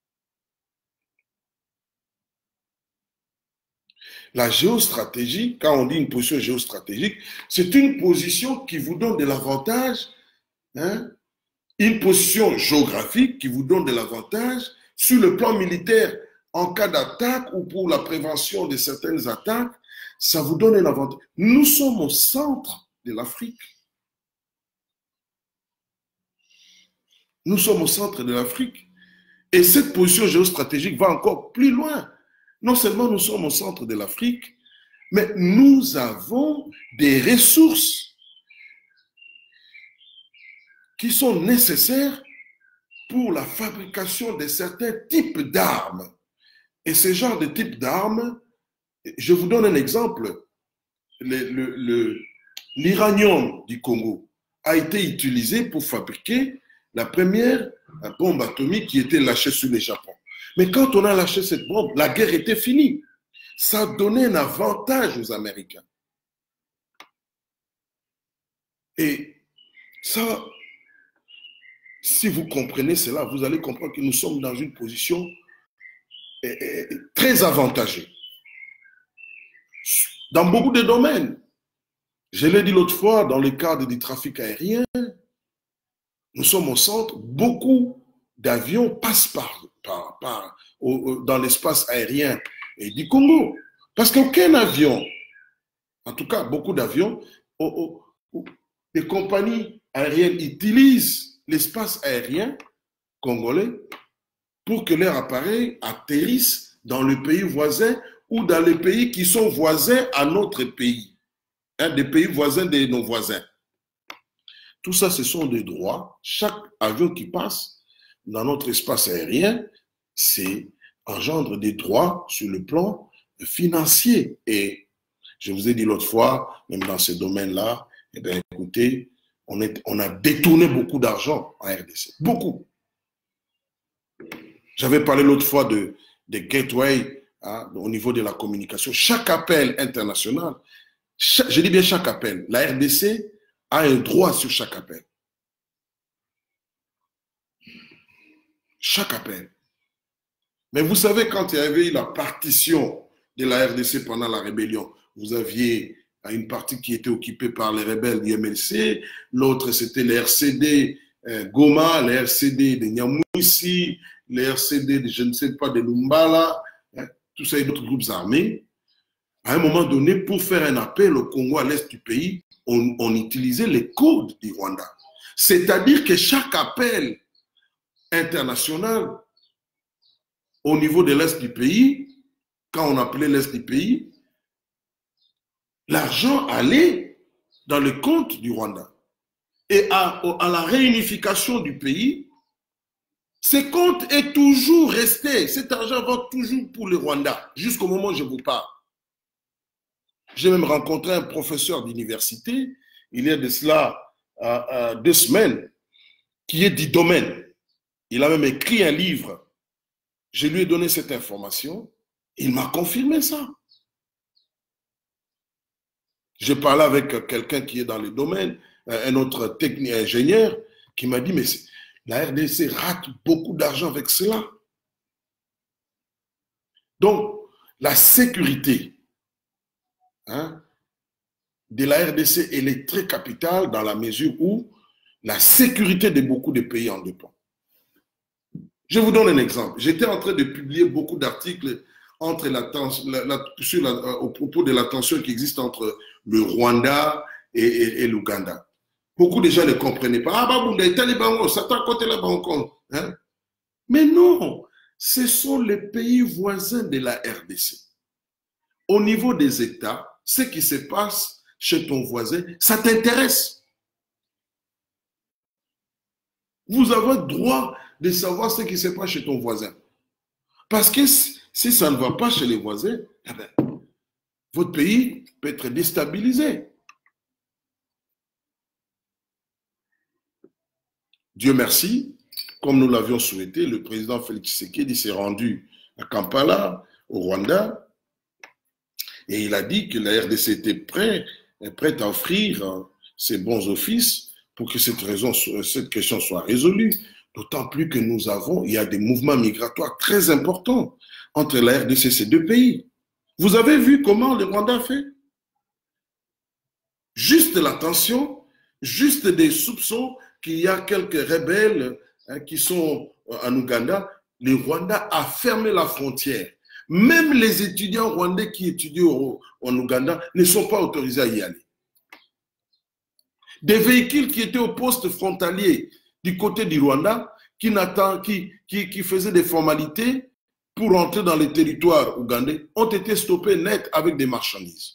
La géostratégie, quand on dit une position géostratégique, c'est une position qui vous donne de l'avantage, hein, une position géographique qui vous donne de l'avantage sur le plan militaire en cas d'attaque ou pour la prévention de certaines attaques, ça vous donne un avantage. Nous sommes au centre de l'Afrique. Nous sommes au centre de l'Afrique. Et cette position géostratégique va encore plus loin. Non seulement nous sommes au centre de l'Afrique, mais nous avons des ressources qui sont nécessaires pour la fabrication de certains types d'armes. Et ce genre de type d'armes, je vous donne un exemple. L'uranium du Congo a été utilisé pour fabriquer la première bombe atomique qui était lâchée sur le Japon. Mais quand on a lâché cette bombe, la guerre était finie. Ça donnait un avantage aux Américains. Et ça, si vous comprenez cela, vous allez comprendre que nous sommes dans une position très avantagée. Dans beaucoup de domaines. Je l'ai dit l'autre fois, dans le cadre du trafic aérien, nous sommes au centre, beaucoup d'avions passent par, par, par, au, dans l'espace aérien et du Congo. Parce qu'aucun avion, en tout cas beaucoup d'avions, les compagnies aériennes utilisent l'espace aérien congolais pour que leurs appareils atterrissent dans le pays voisin ou dans les pays qui sont voisins à notre pays, hein, des pays voisins de nos voisins. Tout ça, ce sont des droits. Chaque avion qui passe dans notre espace aérien, c'est engendre des droits sur le plan financier. Et je vous ai dit l'autre fois, même dans ce domaine-là, eh bien, écoutez, on, est, on a détourné beaucoup d'argent en R D C. Beaucoup. J'avais parlé l'autre fois de, de gateway hein, au niveau de la communication. Chaque appel international, chaque, je dis bien chaque appel, la R D C a un droit sur chaque appel. Chaque appel. Mais vous savez, quand il y avait eu la partition de la R D C pendant la rébellion, vous aviez une partie qui était occupée par les rebelles du M L C, l'autre c'était les R C D euh, Goma, les R C D de Nyamwisi, les R C D de je ne sais pas de Lumbala, hein, tous ces autres groupes armés. À un moment donné, pour faire un appel au Congo à l'est du pays, on, on utilisait les codes du Rwanda. C'est-à-dire que chaque appel international au niveau de l'est du pays, quand on appelait l'est du pays, l'argent allait dans le compte du Rwanda. Et à, à la réunification du pays, ce compte est toujours resté. Cet argent va toujours pour le Rwanda, jusqu'au moment où je vous parle. J'ai même rencontré un professeur d'université, il y a de cela euh, euh, deux semaines, qui est du domaine. Il a même écrit un livre. Je lui ai donné cette information. Il m'a confirmé ça. J'ai parlé avec quelqu'un qui est dans le domaine, un autre technicien ingénieur, qui m'a dit, mais la R D C rate beaucoup d'argent avec cela. Donc, la sécurité hein, de la R D C, elle est très capitale dans la mesure où la sécurité de beaucoup de pays en dépend. Je vous donne un exemple. J'étais en train de publier beaucoup d'articles entre la, la, la, sur la, au propos de la tension qui existe entre le Rwanda et, et, et l'Ouganda. Beaucoup de gens ne comprenaient pas. Ah, bah, les talibans, ça t'a côté là-bas. Hein? Mais non, ce sont les pays voisins de la R D C. Au niveau des États, ce qui se passe chez ton voisin, ça t'intéresse. Vous avez droit de savoir ce qui se passe chez ton voisin. Parce que si ça ne va pas chez les voisins, eh bien, votre pays peut être déstabilisé. Dieu merci, comme nous l'avions souhaité, le président Félix Tshisekedi s'est rendu à Kampala, au Rwanda, et il a dit que la R D C était prête, prête à offrir ses bons offices pour que cette, raison, cette question soit résolue. D'autant plus que nous avons, il y a des mouvements migratoires très importants entre la R D C et ces deux pays. Vous avez vu comment le Rwanda fait? Juste la tension, juste des soupçons qu'il y a quelques rebelles hein, qui sont en Ouganda. Le Rwanda a fermé la frontière. Même les étudiants rwandais qui étudient au, en Ouganda ne sont pas autorisés à y aller. Des véhicules qui étaient au poste frontalier du côté du Rwanda, qui, qui, qui, qui faisaient des formalités pour entrer dans les territoires ougandais, ont été stoppés net avec des marchandises.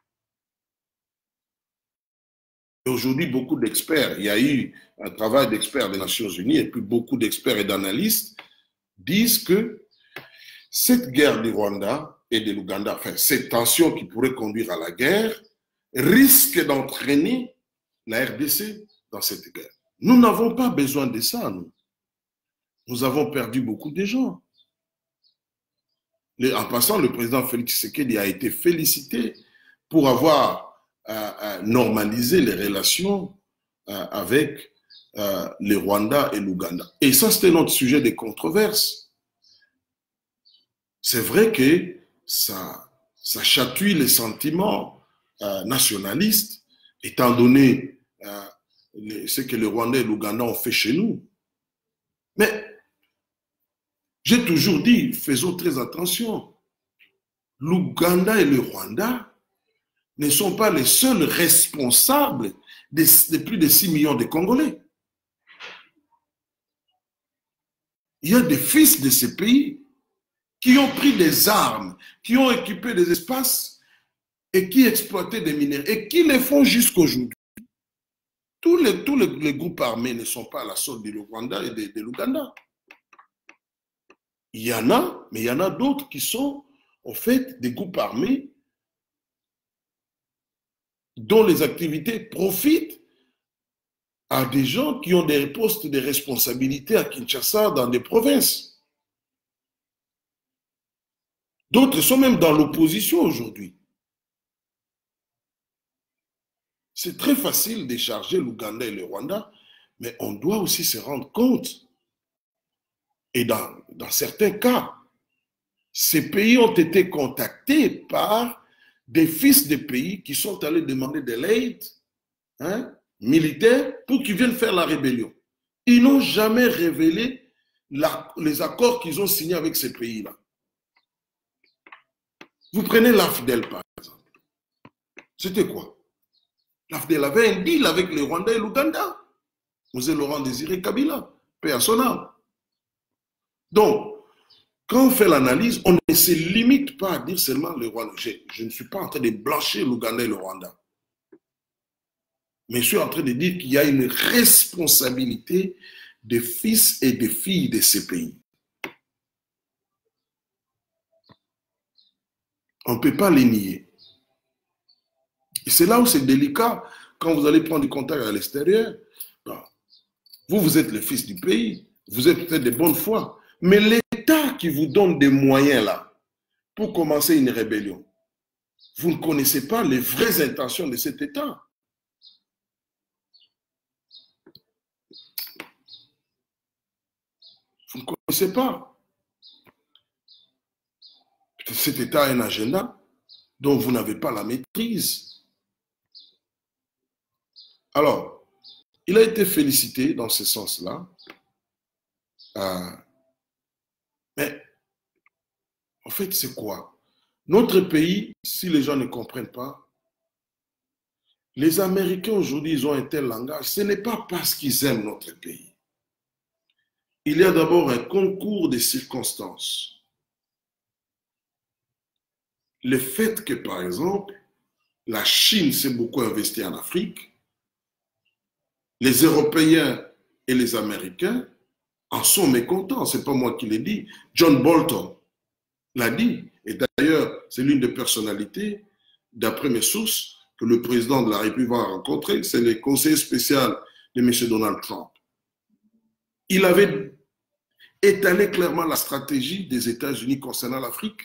Aujourd'hui, beaucoup d'experts, il y a eu un travail d'experts des Nations Unies, et puis beaucoup d'experts et d'analystes disent que cette guerre du Rwanda et de l'Ouganda, enfin, cette tension qui pourrait conduire à la guerre, risque d'entraîner la R D C dans cette guerre. Nous n'avons pas besoin de ça, nous. Nous avons perdu beaucoup de gens. En passant, le président Félix Tshisekedi a été félicité pour avoir euh, euh, normalisé les relations euh, avec euh, le Rwanda et l'Ouganda. Et ça, c'était notre sujet de controverse. C'est vrai que ça, ça chatouille les sentiments euh, nationalistes, étant donné euh, les, ce que le Rwanda et l'Ouganda ont fait chez nous. Mais j'ai toujours dit, faisons très attention. L'Ouganda et le Rwanda ne sont pas les seuls responsables de, de plus de six millions de Congolais. Il y a des fils de ces pays qui ont pris des armes, qui ont équipé des espaces et qui exploitaient des minéraux et qui les font jusqu'aujourd'hui. Tous les, tous les, les groupes armés ne sont pas à la sorte du Rwanda et de, de l'Ouganda. Il y en a, mais il y en a d'autres qui sont en fait des groupes armés dont les activités profitent à des gens qui ont des postes de responsabilité à Kinshasa, dans des provinces. D'autres sont même dans l'opposition aujourd'hui. C'est très facile de charger l'Ouganda et le Rwanda, mais on doit aussi se rendre compte. Et dans, dans certains cas, ces pays ont été contactés par des fils de pays qui sont allés demander de l'aide hein, militaire pour qu'ils viennent faire la rébellion. Ils n'ont jamais révélé la, les accords qu'ils ont signés avec ces pays-là. Vous prenez l'A F D E L par exemple. C'était quoi? L'A F D E L avait un deal avec le Rwanda et l'Ouganda. Vous êtes Laurent Désiré Kabila, paix à son âme. Donc, quand on fait l'analyse, on ne se limite pas à dire seulement le Rwanda. Je, je ne suis pas en train de blanchir l'Ouganda et le Rwanda. Mais je suis en train de dire qu'il y a une responsabilité des fils et des filles de ces pays. On ne peut pas les nier. Et c'est là où c'est délicat quand vous allez prendre du contact à l'extérieur. Vous, vous êtes le fils du pays. Vous êtes peut-être de bonne foi. Mais l'État qui vous donne des moyens là pour commencer une rébellion, vous ne connaissez pas les vraies intentions de cet État. Vous ne connaissez pas. Cet État a un agenda dont vous n'avez pas la maîtrise. Alors, il a été félicité dans ce sens-là. Euh, mais, en fait, c'est quoi? Notre pays, si les gens ne comprennent pas, les Américains aujourd'hui, ils ont un tel langage. Ce n'est pas parce qu'ils aiment notre pays. Il y a d'abord un concours de circonstances. Le fait que, par exemple, la Chine s'est beaucoup investie en Afrique, les Européens et les Américains en sont mécontents. Ce n'est pas moi qui l'ai dit. John Bolton l'a dit. Et d'ailleurs, c'est l'une des personnalités, d'après mes sources, que le président de la République va rencontrer. C'est le conseiller spécial de M. Donald Trump. Il avait étalé clairement la stratégie des États-Unis concernant l'Afrique.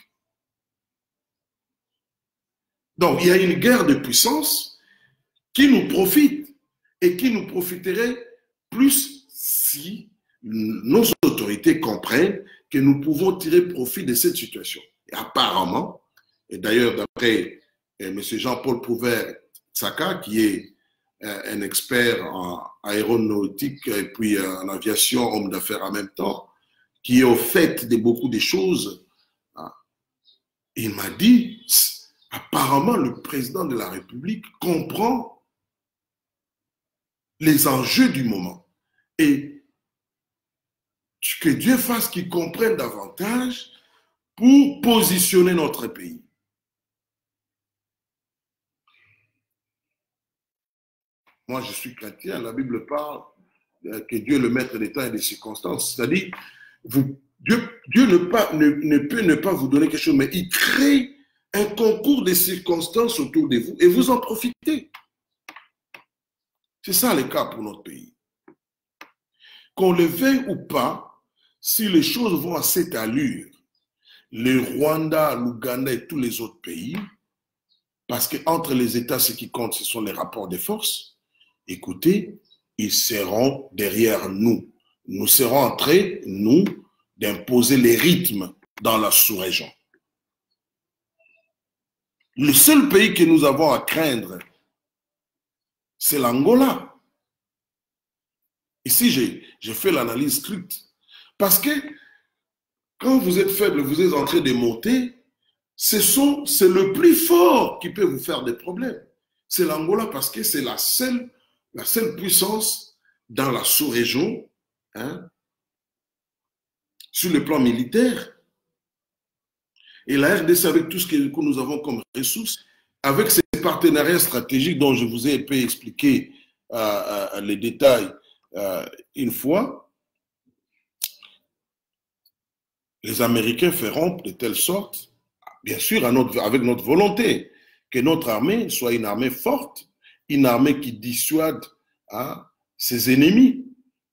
Donc, il y a une guerre de puissance qui nous profite et qui nous profiterait plus si nos autorités comprennent que nous pouvons tirer profit de cette situation. Et apparemment, et d'ailleurs d'après M. Jean-Paul Prouvaire-Tsaka, qui est un expert en aéronautique et puis en aviation, homme d'affaires en même temps, qui est au fait de beaucoup de choses, il m'a dit, apparemment le président de la République comprend les enjeux du moment. Et que Dieu fasse qu'il comprenne davantage pour positionner notre pays. Moi, je suis chrétien, la Bible parle que Dieu est le maître des temps et des circonstances. C'est-à-dire, vous, Dieu, Dieu ne, pas, ne, ne peut ne pas vous donner quelque chose, mais il crée un concours de circonstances autour de vous et vous en profitez. C'est ça le cas pour notre pays. Qu'on le veuille ou pas, si les choses vont à cette allure, le Rwanda, l'Ouganda et tous les autres pays, parce qu'entre les États, ce qui compte, ce sont les rapports de force, écoutez, ils seront derrière nous. Nous serons en train, nous, d'imposer les rythmes dans la sous-région. Le seul pays que nous avons à craindre, c'est l'Angola. Ici, j'ai fait l'analyse stricte. Parce que quand vous êtes faible, vous êtes en train de monter, c'est le plus fort qui peut vous faire des problèmes. C'est l'Angola parce que c'est la seule, la seule puissance dans la sous-région, hein, sur le plan militaire. Et la R D C, avec tout ce que nous avons comme ressources, avec ces partenariats stratégiques dont je vous ai peu expliqué euh, euh, les détails euh, une fois, les Américains feront de telle sorte, bien sûr à notre, avec notre volonté, que notre armée soit une armée forte, une armée qui dissuade hein, ses ennemis.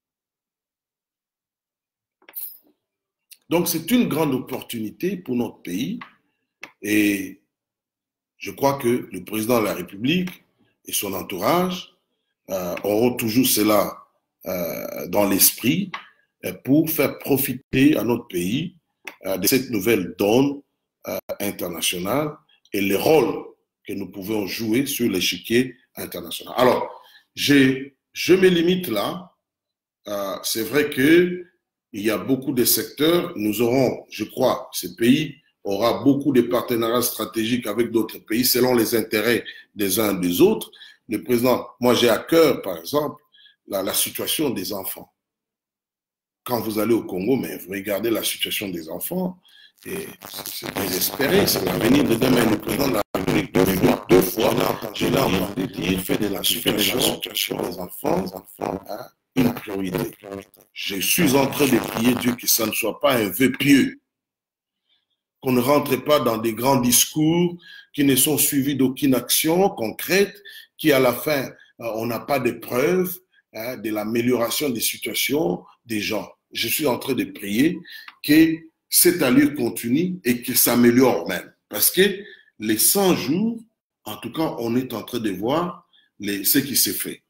Donc c'est une grande opportunité pour notre pays et je crois que le président de la République et son entourage euh, auront toujours cela euh, dans l'esprit euh, pour faire profiter à notre pays euh, de cette nouvelle donne euh, internationale et le rôle que nous pouvons jouer sur l'échiquier international. Alors, je, je me limite là. Euh, c'est vrai qu'il y a beaucoup de secteurs. Nous aurons, je crois, ce pays aura beaucoup de partenariats stratégiques avec d'autres pays selon les intérêts des uns et des autres. Le président, moi j'ai à cœur, par exemple, la, la situation des enfants. Quand vous allez au Congo, mais vous regardez la situation des enfants, et c'est désespéré, c'est l'avenir de demain. Le président de la République, deux fois, deux fois, je l'ai entendu dire, il fait de la situation des enfants, des enfants hein, une priorité. Je suis en train de prier Dieu que ça ne soit pas un vœu pieux, qu'on ne rentre pas dans des grands discours qui ne sont suivis d'aucune action concrète, qui à la fin, on n'a pas de preuves hein, de l'amélioration des situations des gens. Je suis en train de prier que cette allure continue et que ça s'améliore même. Parce que les cent jours, en tout cas, on est en train de voir les, ce qui s'est fait.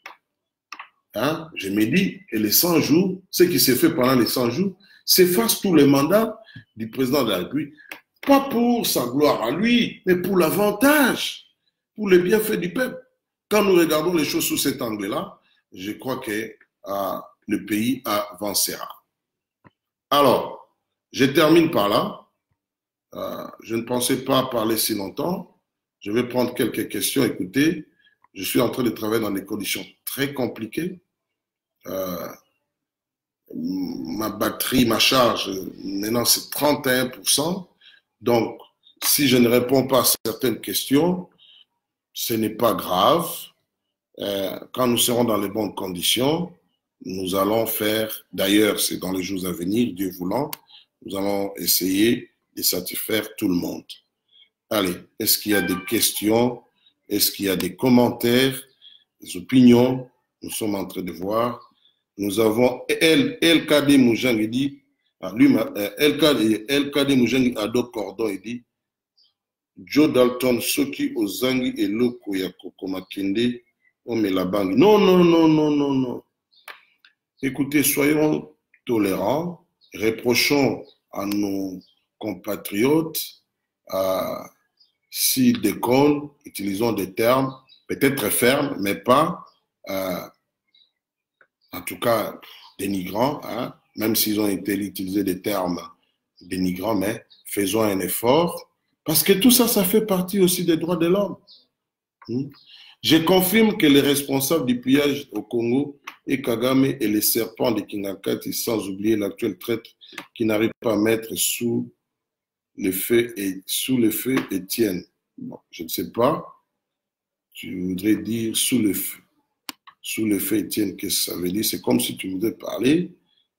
Hein? Je me dis que les cent jours, ce qui s'est fait pendant les cent jours, s'efface tous les mandats du président de la République. Pas pour sa gloire à lui, mais pour l'avantage, pour le bienfait du peuple. Quand nous regardons les choses sous cet angle-là, je crois que euh, le pays avancera. Alors, je termine par là. Euh, je ne pensais pas parler si longtemps. Je vais prendre quelques questions. Écoutez, je suis en train de travailler dans des conditions très compliquées. Euh, ma batterie, ma charge, maintenant c'est trente et un pour cent. Donc, si je ne réponds pas à certaines questions, ce n'est pas grave. Euh, quand nous serons dans les bonnes conditions, nous allons faire, d'ailleurs c'est dans les jours à venir, Dieu voulant, nous allons essayer de satisfaire tout le monde. Allez, est-ce qu'il y a des questions? Est-ce qu'il y a des commentaires, des opinions? Nous sommes en train de voir. Nous avons El, El Kade Moujang, il dit, ah, lui, El Kade, El Kade Moujang Ado Cordon, il dit, Joe Dalton, Soki Ozangi et Loko Yakoko Makende, Omelabangi. Non, non, non, non, non, non. Écoutez, soyons tolérants, reprochons à nos compatriotes, à, s'ils déconnent, utilisons des termes peut-être très fermes, mais pas, euh, en tout cas, dénigrants, hein, même s'ils ont été utilisés des termes dénigrants, mais faisons un effort, parce que tout ça, ça fait partie aussi des droits de l'homme. Hmm. Je confirme que les responsables du pillage au Congo et Kagame et les serpents de Kingakati, sans oublier l'actuel traître qui n'arrive pas à mettre sous le feu et sous le feu Étienne. Bon, je ne sais pas. Tu voudrais dire sous le feu. Sous le feu Étienne, qu'est-ce que ça veut dire? C'est comme si tu voudrais parler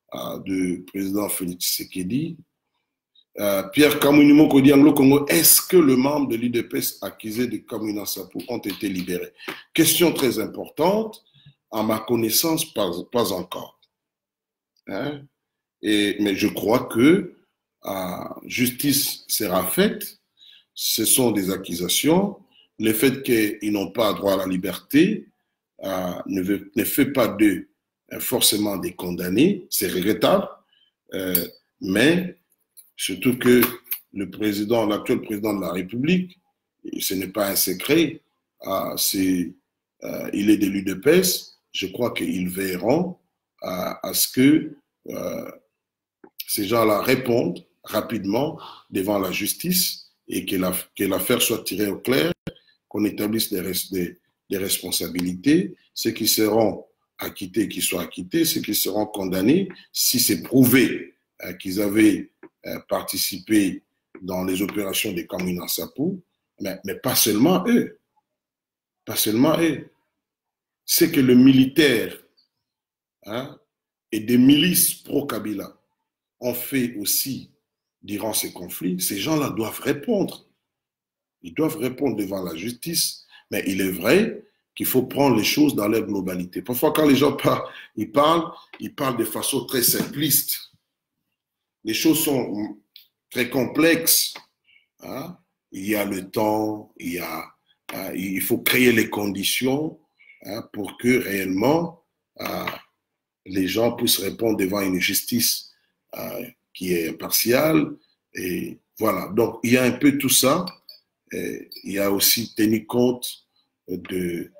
euh, du président Félix Tshisekedi. Euh, Pierre Kamounimo Kodianglo Congo, est-ce que les membres de l'U D P S accusés de Kamwina Nsapu ont été libérés? Question très importante. À ma connaissance, pas, pas encore. Hein? Et, mais je crois que euh, justice sera faite. Ce sont des accusations. Le fait qu'ils n'ont pas droit à la liberté euh, ne, veut, ne fait pas d'eux euh, forcément des condamnés. C'est regrettable. Euh, mais surtout que le président, l'actuel président de la République, ce n'est pas un secret, euh, c'est, euh, il est de l'U D P S. Je crois qu'ils veilleront à, à ce que euh, ces gens-là répondent rapidement devant la justice et que l'affaire soit tirée au clair, qu'on établisse des, des, des responsabilités, ceux qui seront acquittés, qui soient acquittés, ceux qui seront condamnés, si c'est prouvé euh, qu'ils avaient euh, participé dans les opérations de Kamwina Nsapu, mais, mais pas seulement eux, pas seulement eux. C'est que le militaire hein, et des milices pro-Kabila ont fait aussi durant ces conflits, ces gens-là doivent répondre. Ils doivent répondre devant la justice, mais il est vrai qu'il faut prendre les choses dans leur globalité. Parfois, quand les gens parlent, ils parlent, ils parlent de façon très simpliste. Les choses sont très complexes. Hein? Il y a le temps, il, y a, euh, il faut créer les conditions hein, pour que réellement euh, les gens puissent répondre devant une justice euh, qui est impartiale. Et voilà, donc il y a un peu tout ça. Et il y a aussi tenu compte de,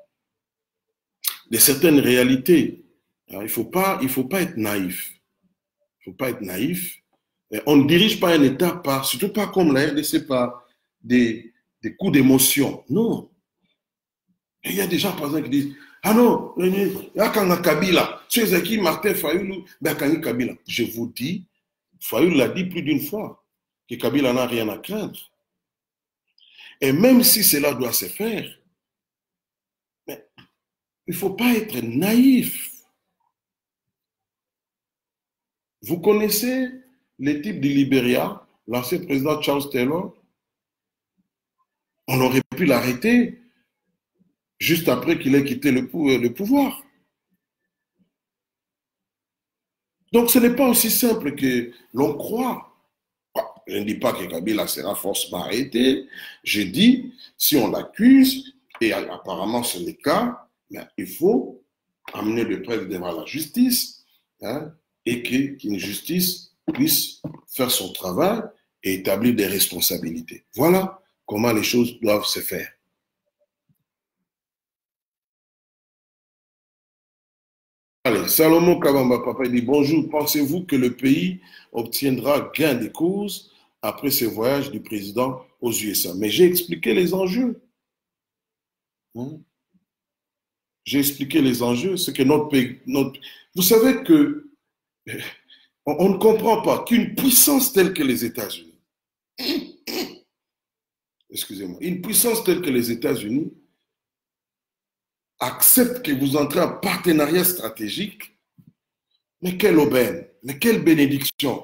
de certaines réalités. Alors, il ne faut pas, il faut pas être naïf. Il ne faut pas être naïf. Et on ne dirige pas un État, par, surtout pas comme la R D C, par des, des coups d'émotion. Non. Et il y a des gens, par exemple, qui disent ah non, il y a quand Kabila, c'est qui Martin Fayoulou, ben quand Kabila. Je vous dis, Fayoulou l'a dit plus d'une fois, que Kabila n'a rien à craindre. Et même si cela doit se faire, mais il ne faut pas être naïf. Vous connaissez les types du Libéria, l'ancien président Charles Taylor? On aurait pu l'arrêter juste après qu'il ait quitté le pouvoir. Donc ce n'est pas aussi simple que l'on croit. Je ne dis pas que Kabila sera forcément arrêté. Je dis, si on l'accuse, et apparemment c'est le cas, mais il faut amener le prêtre devant la justice hein, et qu'une justice puisse faire son travail et établir des responsabilités. Voilà comment les choses doivent se faire. Allez, Salomon Kabamba, papa, il dit bonjour. Pensez-vous que le pays obtiendra gain de cause après ce voyage du président aux U S A? Mais j'ai expliqué les enjeux. Hein? J'ai expliqué les enjeux. C'est que notre pays. Notre... Vous savez que on, on ne comprend pas qu'une puissance telle que les États-Unis, excusez-moi, une puissance telle que les États-Unis accepte que vous entrez en partenariat stratégique. Mais quelle aubaine, mais quelle bénédiction.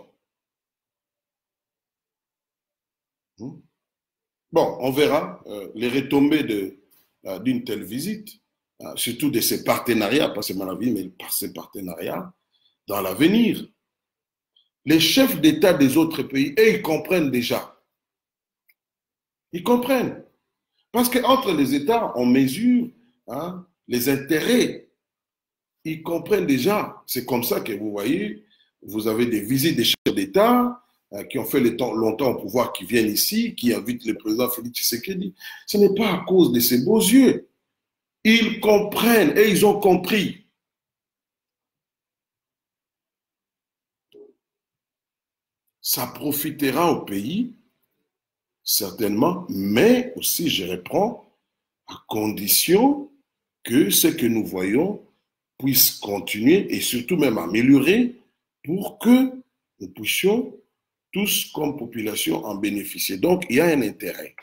Bon, on verra euh, les retombées de, euh, d'une telle visite, euh, surtout de ces partenariats, pas seulement la vie, mais par ces partenariats, dans l'avenir. Les chefs d'État des autres pays, et ils comprennent déjà. Ils comprennent. Parce qu'entre les États, on mesure hein, les intérêts. Ils comprennent déjà. C'est comme ça que vous voyez, vous avez des visites des chefs d'État euh, qui ont fait le temps, longtemps au pouvoir, qui viennent ici, qui invitent le président Félix Tshisekedi. Ce n'est pas à cause de ses beaux yeux. Ils comprennent et ils ont compris. Ça profitera au pays, certainement, mais aussi, je reprends, à condition que ce que nous voyons puisse continuer et surtout même améliorer pour que nous puissions tous comme population en bénéficier. Donc, il y a un intérêt.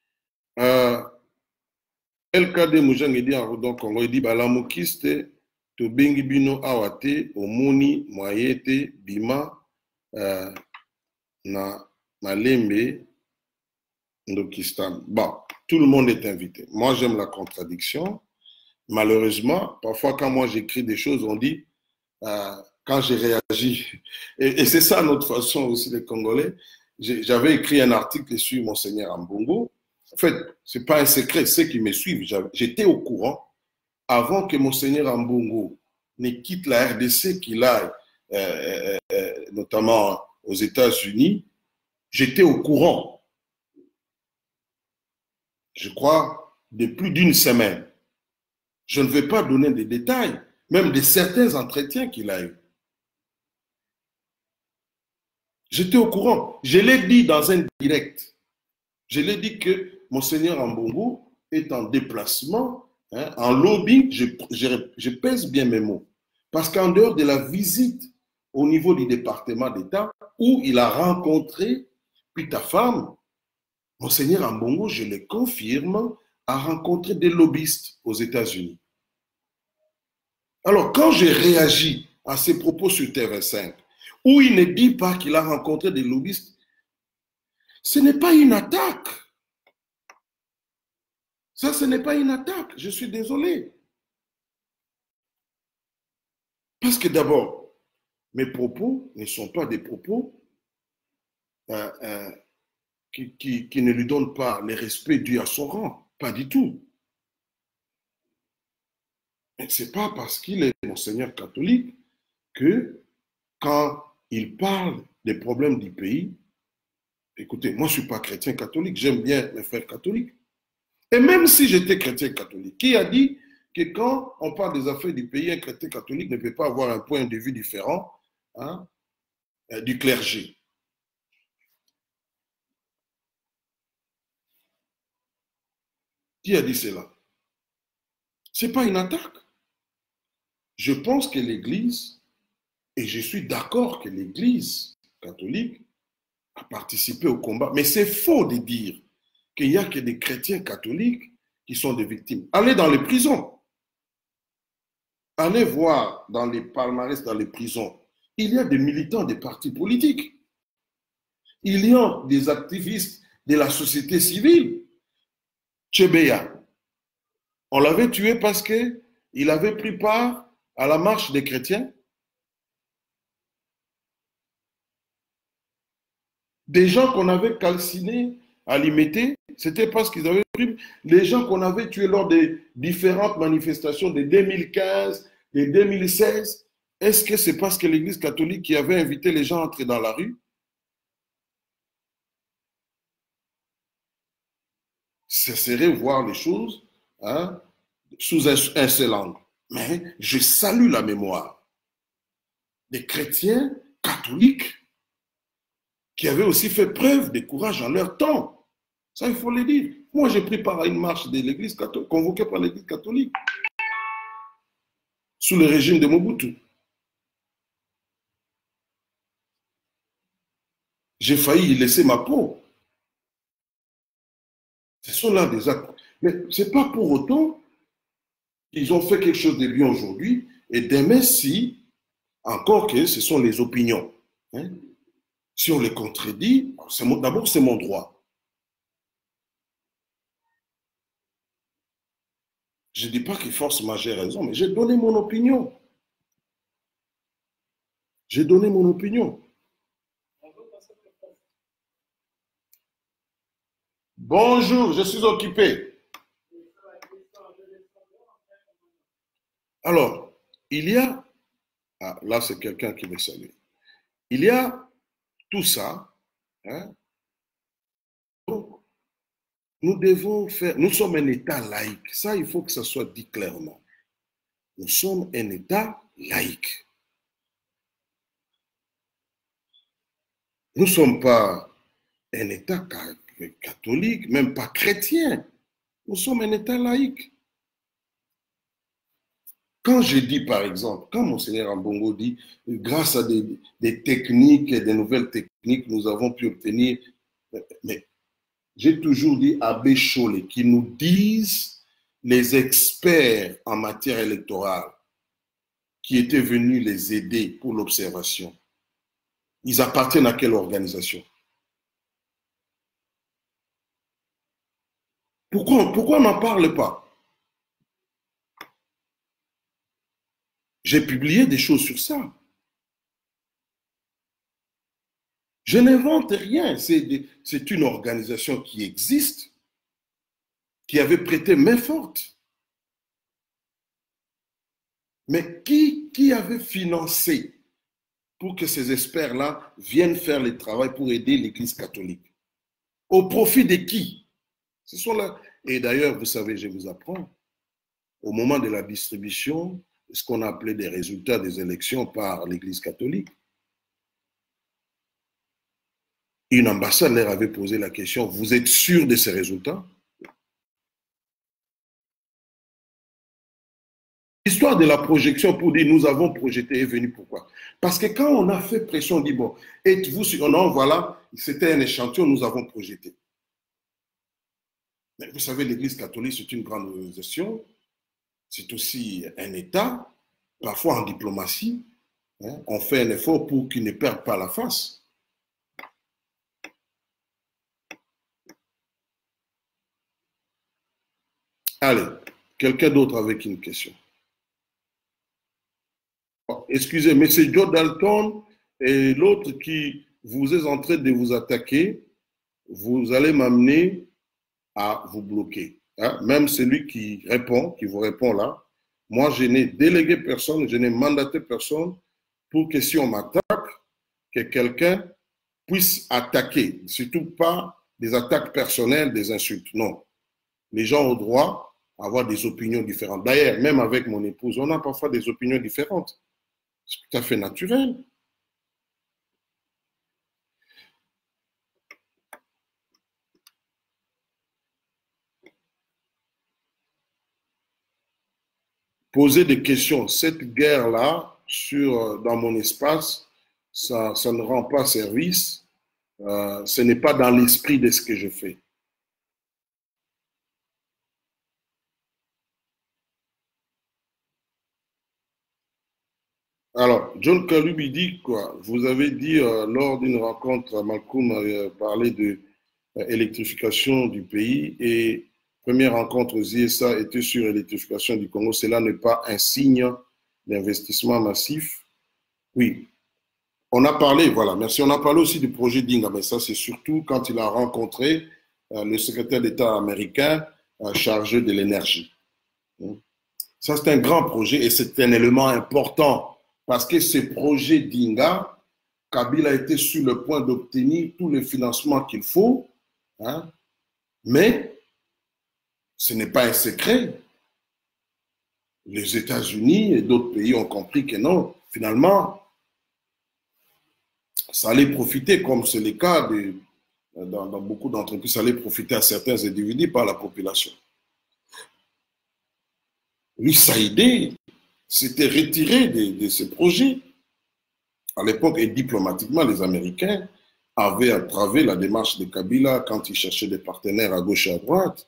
Euh, L K D Moujang dit en Rodon Congo, il dit, bah, la moukiste, to bengi bino awate omoni moyete bima uh, na malembe ndokistan. Bon, tout le monde est invité. Moi, j'aime la contradiction. Malheureusement, parfois, quand moi j'écris des choses, on dit, euh, quand j'ai réagi, et, et c'est ça notre façon aussi, les Congolais, j'avais écrit un article sur Monseigneur Ambongo. En fait, ce n'est pas un secret, ceux qui me suivent, j'étais au courant, avant que Monseigneur Ambongo ne quitte la R D C, qu'il aille, euh, euh, notamment aux États-Unis, j'étais au courant. Je crois, de plus d'une semaine. Je ne vais pas donner des détails, même de certains entretiens qu'il a eus. J'étais au courant. Je l'ai dit dans un direct. Je l'ai dit que Monseigneur Ambongo est en déplacement, hein, en lobbying. Je, je, je pèse bien mes mots. Parce qu'en dehors de la visite au niveau du département d'État, où il a rencontré, puis ta femme, Monseigneur Ambongo, je le confirme, a rencontré des lobbyistes aux États-Unis. Alors, quand j'ai réagi à ses propos sur T V cinq, où il ne dit pas qu'il a rencontré des lobbyistes, ce n'est pas une attaque. Ça, ce n'est pas une attaque. Je suis désolé. Parce que d'abord, mes propos ne sont pas des propos euh, euh, Qui, qui, qui ne lui donne pas le respect dû à son rang. Pas du tout. Ce n'est pas parce qu'il est monseigneur catholique que quand il parle des problèmes du pays, écoutez, moi je ne suis pas chrétien catholique, j'aime bien mes frères catholiques. Et même si j'étais chrétien catholique, qui a dit que quand on parle des affaires du pays, un chrétien catholique ne peut pas avoir un point de vue différent, hein, du clergé? Qui a dit cela? Ce n'est pas une attaque. Je pense que l'Église, et je suis d'accord que l'Église catholique a participé au combat, mais c'est faux de dire qu'il n'y a que des chrétiens catholiques qui sont des victimes. Allez dans les prisons. Allez voir dans les palmarès, dans les prisons. Il y a des militants des partis politiques. Il y a des activistes de la société civile. Tchebeya, on l'avait tué parce qu'il avait pris part à la marche des chrétiens. Des gens qu'on avait calcinés à Limité, c'était parce qu'ils avaient pris. Les gens qu'on avait tués lors des différentes manifestations de deux mille quinze, de deux mille seize, est-ce que c'est parce que l'Église catholique qui avait invité les gens à entrer dans la rue? Ce serait voir les choses, hein, sous un, un seul angle. Mais je salue la mémoire des chrétiens catholiques qui avaient aussi fait preuve de courage en leur temps. Ça, il faut le dire. Moi, j'ai pris part à une marche de l'Église catholique, convoquée par l'Église catholique, sous le régime de Mobutu. J'ai failli y laisser ma peau. Ce sont là des actes. Mais ce n'est pas pour autant qu'ils ont fait quelque chose de bien aujourd'hui et demain, si, encore que ce sont les opinions. Hein? Si on les contredit, d'abord, c'est mon droit. Je ne dis pas que force majeure raison, mais j'ai donné mon opinion. J'ai donné mon opinion. Bonjour, je suis occupé. Alors, il y a, ah, là c'est quelqu'un qui me salue, il y a tout ça, hein, nous devons faire, nous sommes un État laïque, ça il faut que ça soit dit clairement. Nous sommes un État laïque. Nous ne sommes pas un État catholique, même pas chrétien. Nous sommes un État laïque. Quand je dis, par exemple, quand Monseigneur Ambongo dit, grâce à des, des techniques et des nouvelles techniques, nous avons pu obtenir, mais j'ai toujours dit à Abbé Cholé, qui nous disent les experts en matière électorale, qui étaient venus les aider pour l'observation, ils appartiennent à quelle organisation? Pourquoi, pourquoi on n'en parle pas? J'ai publié des choses sur ça. Je n'invente rien. C'est une organisation qui existe, qui avait prêté main forte. Mais qui, qui avait financé pour que ces experts-là viennent faire le travail pour aider l'Église catholique? Au profit de qui? Ce sont là. Et d'ailleurs, vous savez, je vous apprends, au moment de la distribution, ce qu'on appelait des résultats des élections par l'Église catholique, une ambassade leur avait posé la question, vous êtes sûr de ces résultats? L'histoire de la projection pour dire nous avons projeté est venue pourquoi? Parce que quand on a fait pression, on dit bon, êtes-vous sur... Non, voilà, c'était un échantillon, nous avons projeté. Mais vous savez, l'Église catholique, c'est une grande organisation, c'est aussi un État, parfois en diplomatie, hein, on fait un effort pour qu'ils ne perdent pas la face. Allez, quelqu'un d'autre avec une question? Excusez, mais c'est Joe Dalton et l'autre qui vous est en train de vous attaquer, vous allez m'amener à vous bloquer. Hein? Même celui qui répond, qui vous répond là, moi je n'ai délégué personne, je n'ai mandaté personne pour que si on m'attaque, que quelqu'un puisse attaquer, surtout pas des attaques personnelles, des insultes. Non. Les gens ont droit à avoir des opinions différentes. D'ailleurs, même avec mon épouse, on a parfois des opinions différentes. C'est tout à fait naturel. Poser des questions. Cette guerre-là, sur, dans mon espace, ça, ça ne rend pas service. Euh, ce n'est pas dans l'esprit de ce que je fais. Alors, John Kalubi dit quoi? Vous avez dit euh, lors d'une rencontre, Malcolm avait parlé de euh, électrification du pays et première rencontre aux I S A était sur l'électrification du Congo. Cela n'est pas un signe d'investissement massif. Oui, on a parlé, voilà, merci. On a parlé aussi du projet Dinga, mais ça c'est surtout quand il a rencontré euh, le secrétaire d'État américain euh, chargé de l'énergie. Ça c'est un grand projet et c'est un élément important. Parce que ce projet Dinga, Kabila était sur le point d'obtenir tous les financements qu'il faut, hein, mais ce n'est pas un secret. Les États-Unis et d'autres pays ont compris que non, finalement, ça allait profiter, comme c'est le cas de, dans, dans beaucoup d'entreprises, ça allait profiter à certains individus par la population. Lui, ça a aidé. S'était retiré de, de ce projet. À l'époque, et diplomatiquement, les Américains avaient entravé la démarche de Kabila quand ils cherchaient des partenaires à gauche et à droite.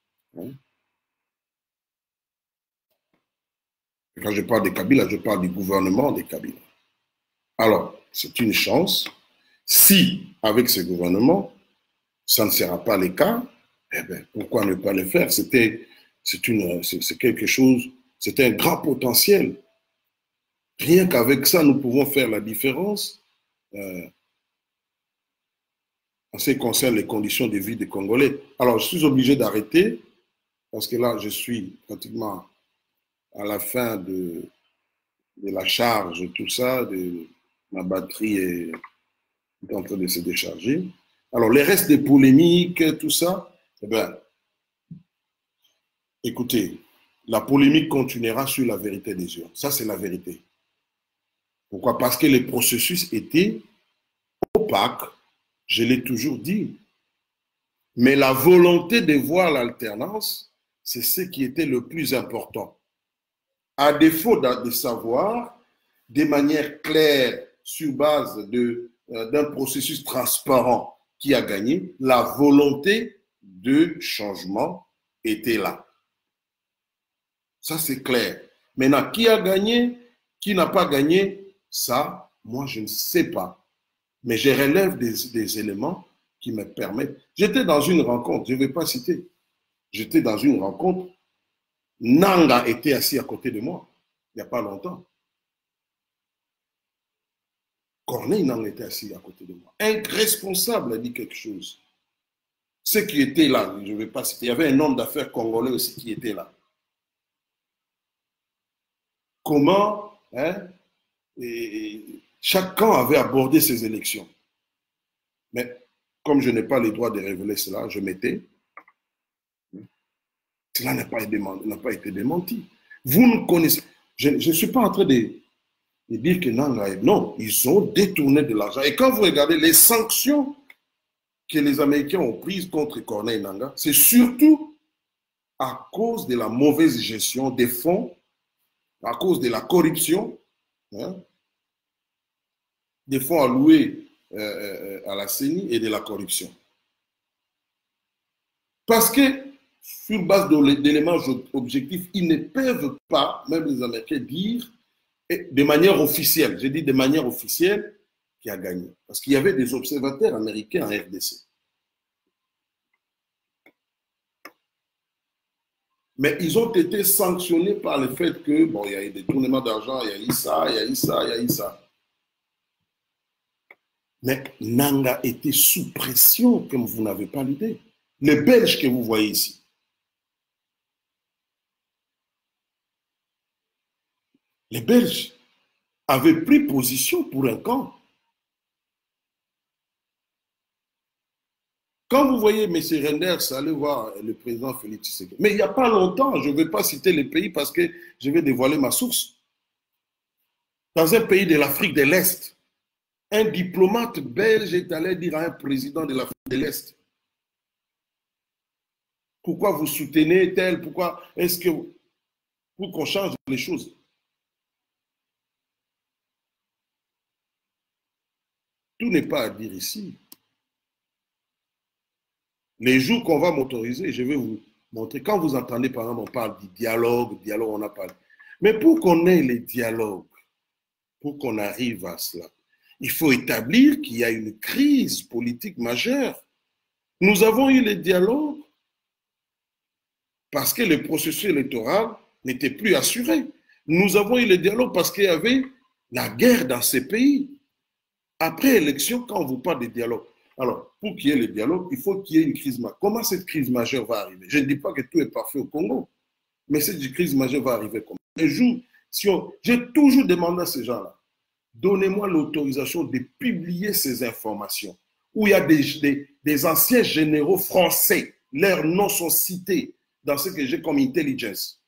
Quand je parle de Kabila, je parle du gouvernement de Kabila. Alors, c'est une chance. Si, avec ce gouvernement, ça ne sera pas le cas, eh bien, pourquoi ne pas le faire? C'était, c'est quelque chose, c'était un grand potentiel. Rien qu'avec ça, nous pouvons faire la différence euh, en ce qui concerne les conditions de vie des Congolais. Alors, je suis obligé d'arrêter parce que là, je suis pratiquement à la fin de, de la charge, tout ça, de, ma batterie est, est en train de se décharger. Alors, les restes des polémiques, tout ça, eh bien, écoutez, la polémique continuera sur la vérité des yeux. Ça, c'est la vérité. Pourquoi? Parce que les processus étaient opaques, je l'ai toujours dit. Mais la volonté de voir l'alternance, c'est ce qui était le plus important. À défaut de savoir, de manière claire, sur base de, euh, d'un processus transparent qui a gagné, la volonté de changement était là. Ça, c'est clair. Maintenant, qui a gagné? Qui n'a pas gagné? Ça, moi, je ne sais pas. Mais je relève des, des éléments qui me permettent. J'étais dans une rencontre, je ne vais pas citer. J'étais dans une rencontre. Nanga était assis à côté de moi, il n'y a pas longtemps. Corneille Nanga était assis à côté de moi. Un responsable a dit quelque chose. Ceux qui étaient là, je ne vais pas citer, il y avait un homme d'affaires congolais aussi qui était là. Comment hein, et chacun avait abordé ces élections. Mais comme je n'ai pas le droit de révéler cela, je m'étais. Cela n'a pas, pas été démenti. Vous ne connaissez. Je ne suis pas en train de, de dire que non, non, ils ont détourné de l'argent. Et quand vous regardez les sanctions que les Américains ont prises contre Corneille Nangaa, c'est surtout à cause de la mauvaise gestion des fonds, à cause de la corruption, hein, des fonds alloués euh, à la C E N I et de la corruption. Parce que, sur base d'éléments objectifs, ils ne peuvent pas, même les Américains, dire de manière officielle, j'ai dit de manière officielle, qui a gagné. Parce qu'il y avait des observateurs américains en R D C. Mais ils ont été sanctionnés par le fait que, bon, il y a eu des tournements d'argent, il y a eu ça, il y a eu ça, il y a eu ça. Mais Nanga était sous pression, comme vous n'avez pas l'idée. Les Belges que vous voyez ici. Les Belges avaient pris position pour un camp. Quand vous voyez M. Renders aller voir le président Félix Tshisekedi, mais il n'y a pas longtemps, je ne vais pas citer les pays parce que je vais dévoiler ma source. Dans un pays de l'Afrique de l'Est, un diplomate belge est allé dire à un président de l'Afrique de l'Est, pourquoi vous soutenez tel, pourquoi est-ce que, pour qu'on change les choses. Tout n'est pas à dire ici. Les jours qu'on va m'autoriser, je vais vous montrer. Quand vous entendez, par exemple, on parle du dialogue, dialogue, on a parlé. Mais pour qu'on ait les dialogues, pour qu'on arrive à cela, il faut établir qu'il y a une crise politique majeure. Nous avons eu les dialogues parce que le processus électoral n'était plus assuré. Nous avons eu les dialogues parce qu'il y avait la guerre dans ces pays. Après élection, quand on vous parle de dialogue, alors, pour qu'il y ait le dialogue, il faut qu'il y ait une crise majeure. Comment cette crise majeure va arriver? Je ne dis pas que tout est parfait au Congo, mais cette crise majeure va arriver comment? Un jour, si on... j'ai toujours demandé à ces gens-là, donnez-moi l'autorisation de publier ces informations, où il y a des, des, des anciens généraux français, leurs noms sont cités dans ce que j'ai comme intelligence.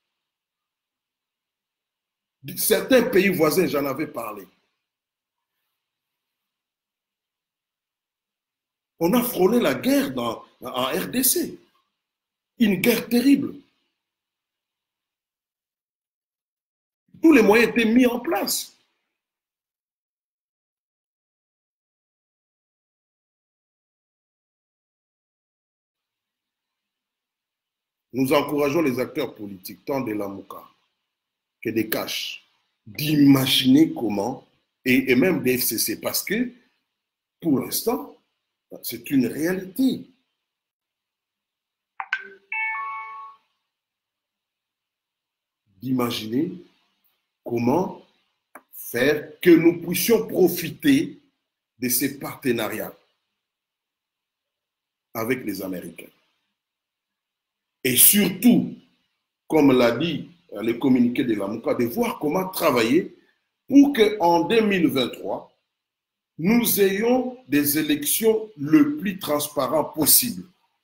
Certains pays voisins, j'en avais parlé. On a frôlé la guerre dans, en R D C. Une guerre terrible. Tous les moyens étaient mis en place. Nous encourageons les acteurs politiques, tant de Lamuka que des Cash, d'imaginer comment, et, et même des F C C, parce que, pour l'instant, c'est une réalité. D'imaginer comment faire que nous puissions profiter de ces partenariats avec les Américains. Et surtout, comme l'a dit le communiqué de Lamuka, de voir comment travailler pour qu'en deux mille vingt-trois, nous ayons des élections le plus transparentes possible.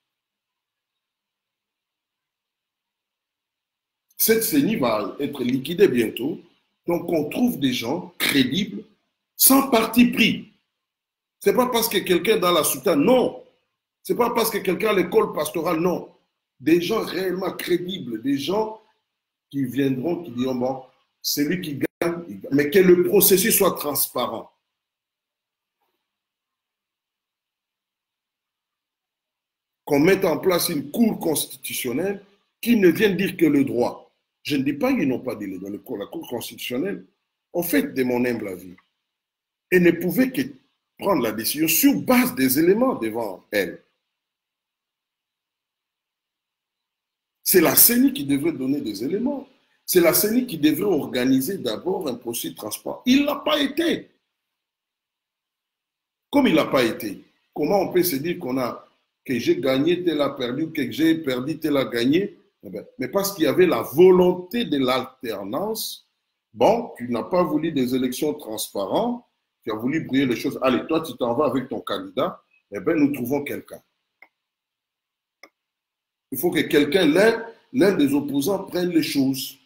Cette C E N I va être liquidée bientôt, donc on trouve des gens crédibles, sans parti pris. Ce n'est pas parce que quelqu'un dans la soutane, non. Ce n'est pas parce que quelqu'un à l'école pastorale, non. Des gens réellement crédibles, des gens qui viendront, qui diront, bon, celui qui gagne, il gagne, mais que le processus soit transparent. Qu'on mette en place une cour constitutionnelle qui ne vienne dire que le droit. Je ne dis pas qu'ils n'ont pas dit le droit. La cour constitutionnelle, au fait de mon humble avis, et ne pouvait que prendre la décision sur base des éléments devant elle. C'est la C E N I qui devrait donner des éléments. C'est la C E N I qui devrait organiser d'abord un processus de transport. Il n'a pas été. Comme il n'a pas été, comment on peut se dire qu'on a, que j'ai gagné, tel a perdu, que j'ai perdu, tel a gagné? Mais parce qu'il y avait la volonté de l'alternance. Bon, tu n'as pas voulu des élections transparentes, tu as voulu brouiller les choses. Allez, toi, tu t'en vas avec ton candidat, eh bien, nous trouvons quelqu'un. Il faut que quelqu'un, l'un, l'un des opposants, prenne les choses.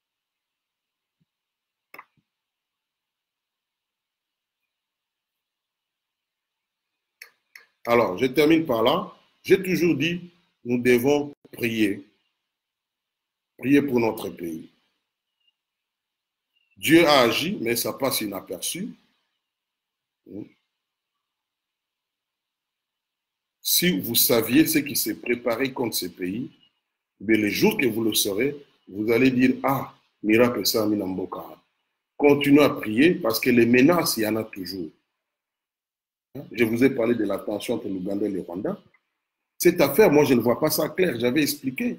Alors, je termine par là. J'ai toujours dit, nous devons prier. Prier pour notre pays. Dieu a agi, mais ça passe inaperçu. Si vous saviez ce qui s'est préparé contre ces pays, mais les jours que vous le saurez, vous allez dire, ah, miracle ça, Minamboka. Continuez à prier parce que les menaces, il y en a toujours. Je vous ai parlé de la tension entre l'Ouganda et le Rwanda. Cette affaire, moi, je ne vois pas ça clair. J'avais expliqué.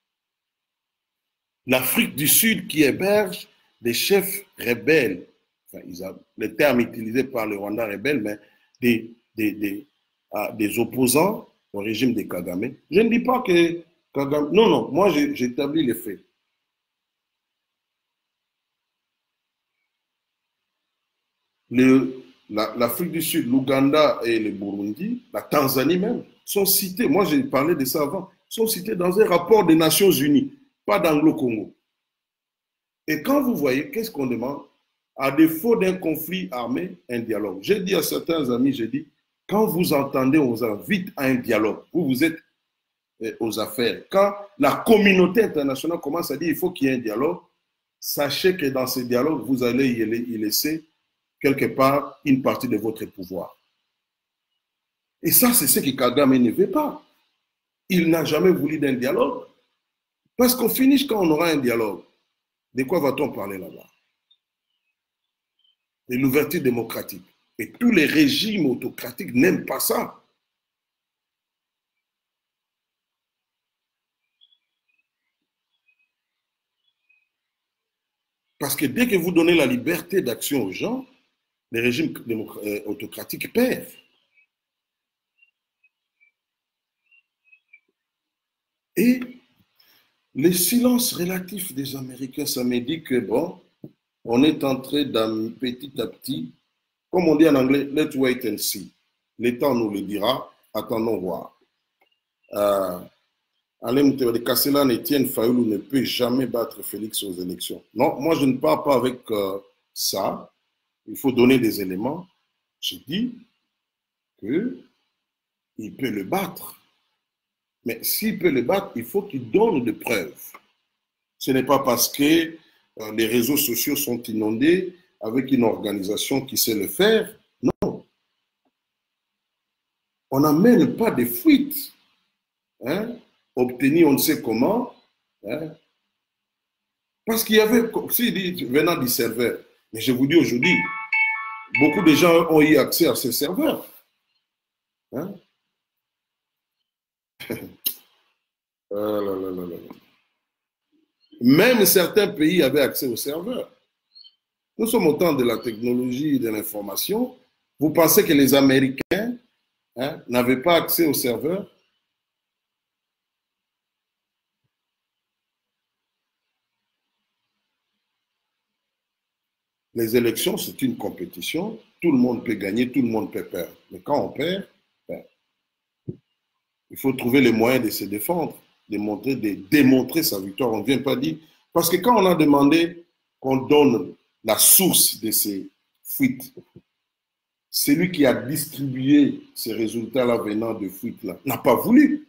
L'Afrique du Sud qui héberge des chefs rebelles, enfin, ils ont, le terme utilisé par le Rwanda rebelle, mais des, des, des, ah, des opposants au régime de Kagame. Je ne dis pas que Kagame... Non, non, moi j'établis les faits. L'Afrique la, du Sud, l'Ouganda et le Burundi, la Tanzanie même, sont cités, moi j'ai parlé de ça avant, sont cités dans un rapport des Nations Unies, pas d'Anglo-Congo. Et quand vous voyez, qu'est-ce qu'on demande? À défaut d'un conflit armé, un dialogue. J'ai dit à certains amis, j'ai dit, quand vous entendez, on vous invite à un dialogue, vous, vous êtes aux affaires. Quand la communauté internationale commence à dire qu'il faut qu'il y ait un dialogue, sachez que dans ce dialogue, vous allez y laisser quelque part une partie de votre pouvoir. Et ça, c'est ce que Kagame ne veut pas. Il n'a jamais voulu d'un dialogue. Parce qu'au finish, quand on aura un dialogue, de quoi va-t-on parler là-bas? De l'ouverture démocratique. Et tous les régimes autocratiques n'aiment pas ça. Parce que dès que vous donnez la liberté d'action aux gens, les régimes autocratiques perdent. Et le silence relatif des Américains, ça me dit que, bon, on est entré dans petit à petit, comme on dit en anglais, let's wait and see. Le temps nous le dira, attendons voir. Euh, Alain de Kasselan, Etienne Fayoulou ne peut jamais battre Félix aux élections. Non, moi je ne parle pas avec euh, ça. Il faut donner des éléments. Je dis qu'il peut le battre. Mais s'il peut le battre, il faut qu'il donne des preuves. Ce n'est pas parce que euh, les réseaux sociaux sont inondés avec une organisation qui sait le faire. Non. On n'amène pas de fuites. Hein, obtenir on ne sait comment. Hein, parce qu'il y avait, s'il dit venant du serveur, mais je vous dis aujourd'hui, beaucoup de gens ont eu accès à ces serveurs. Hein? euh, là, là, là, là. Même certains pays avaient accès aux serveurs. Nous sommes au temps de la technologie et de l'information. Vous pensez que les Américains hein, n'avaient pas accès aux serveurs? Les élections, c'est une compétition. Tout le monde peut gagner, tout le monde peut perdre. Mais quand on perd, ben, il faut trouver les moyens de se défendre, de, montrer, de démontrer sa victoire. On ne vient pas dire... Parce que quand on a demandé qu'on donne la source de ces fuites, celui qui a distribué ces résultats-là venant de fuites-là n'a pas voulu.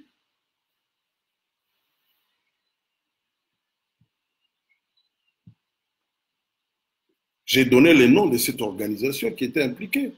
J'ai donné le nom de cette organisation qui était impliquée.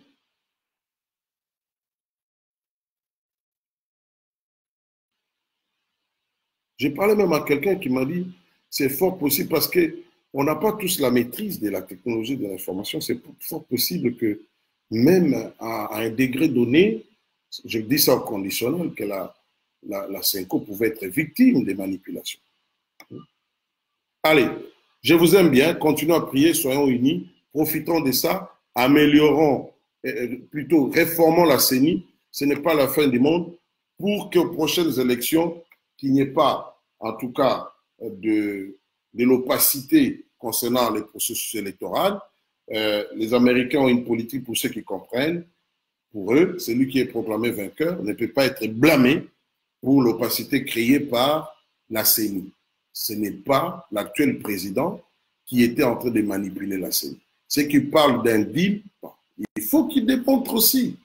J'ai parlé même à quelqu'un qui m'a dit, c'est fort possible parce que on n'a pas tous la maîtrise de la technologie de l'information. C'est fort possible que même à, à un degré donné, je dis ça au conditionnel, que la, la, la Senko pouvait être victime des manipulations. Allez, je vous aime bien, continuons à prier, soyons unis, profitons de ça, améliorons, euh, plutôt réformons la C E N I, ce n'est pas la fin du monde, pour qu'aux prochaines élections, qu'il n'y ait pas, en tout cas, de, de l'opacité concernant les processus électoraux. Euh, les Américains ont une politique, pour ceux qui comprennent, pour eux, celui qui est proclamé vainqueur ne peut pas être blâmé pour l'opacité créée par la C E N I. Ce n'est pas l'actuel président qui était en train de manipuler la C E N I. Ceux qui parlent d'un deal, il faut qu'ils démontrent aussi.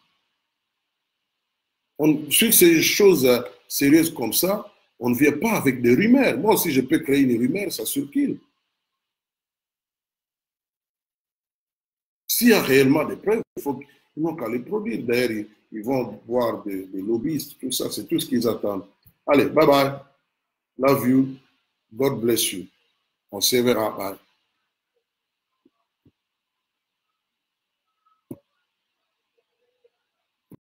On, sur ces choses sérieuses comme ça, on ne vient pas avec des rumeurs. Moi aussi, je peux créer une rumeur, ça circule. S'il y a réellement des preuves, il faut qu'ils n'ont qu'à les produire. D'ailleurs, ils, ils vont voir des, des lobbyistes, tout ça, c'est tout ce qu'ils attendent. Allez, bye bye. Love you. God bless you. On se verra. Bye.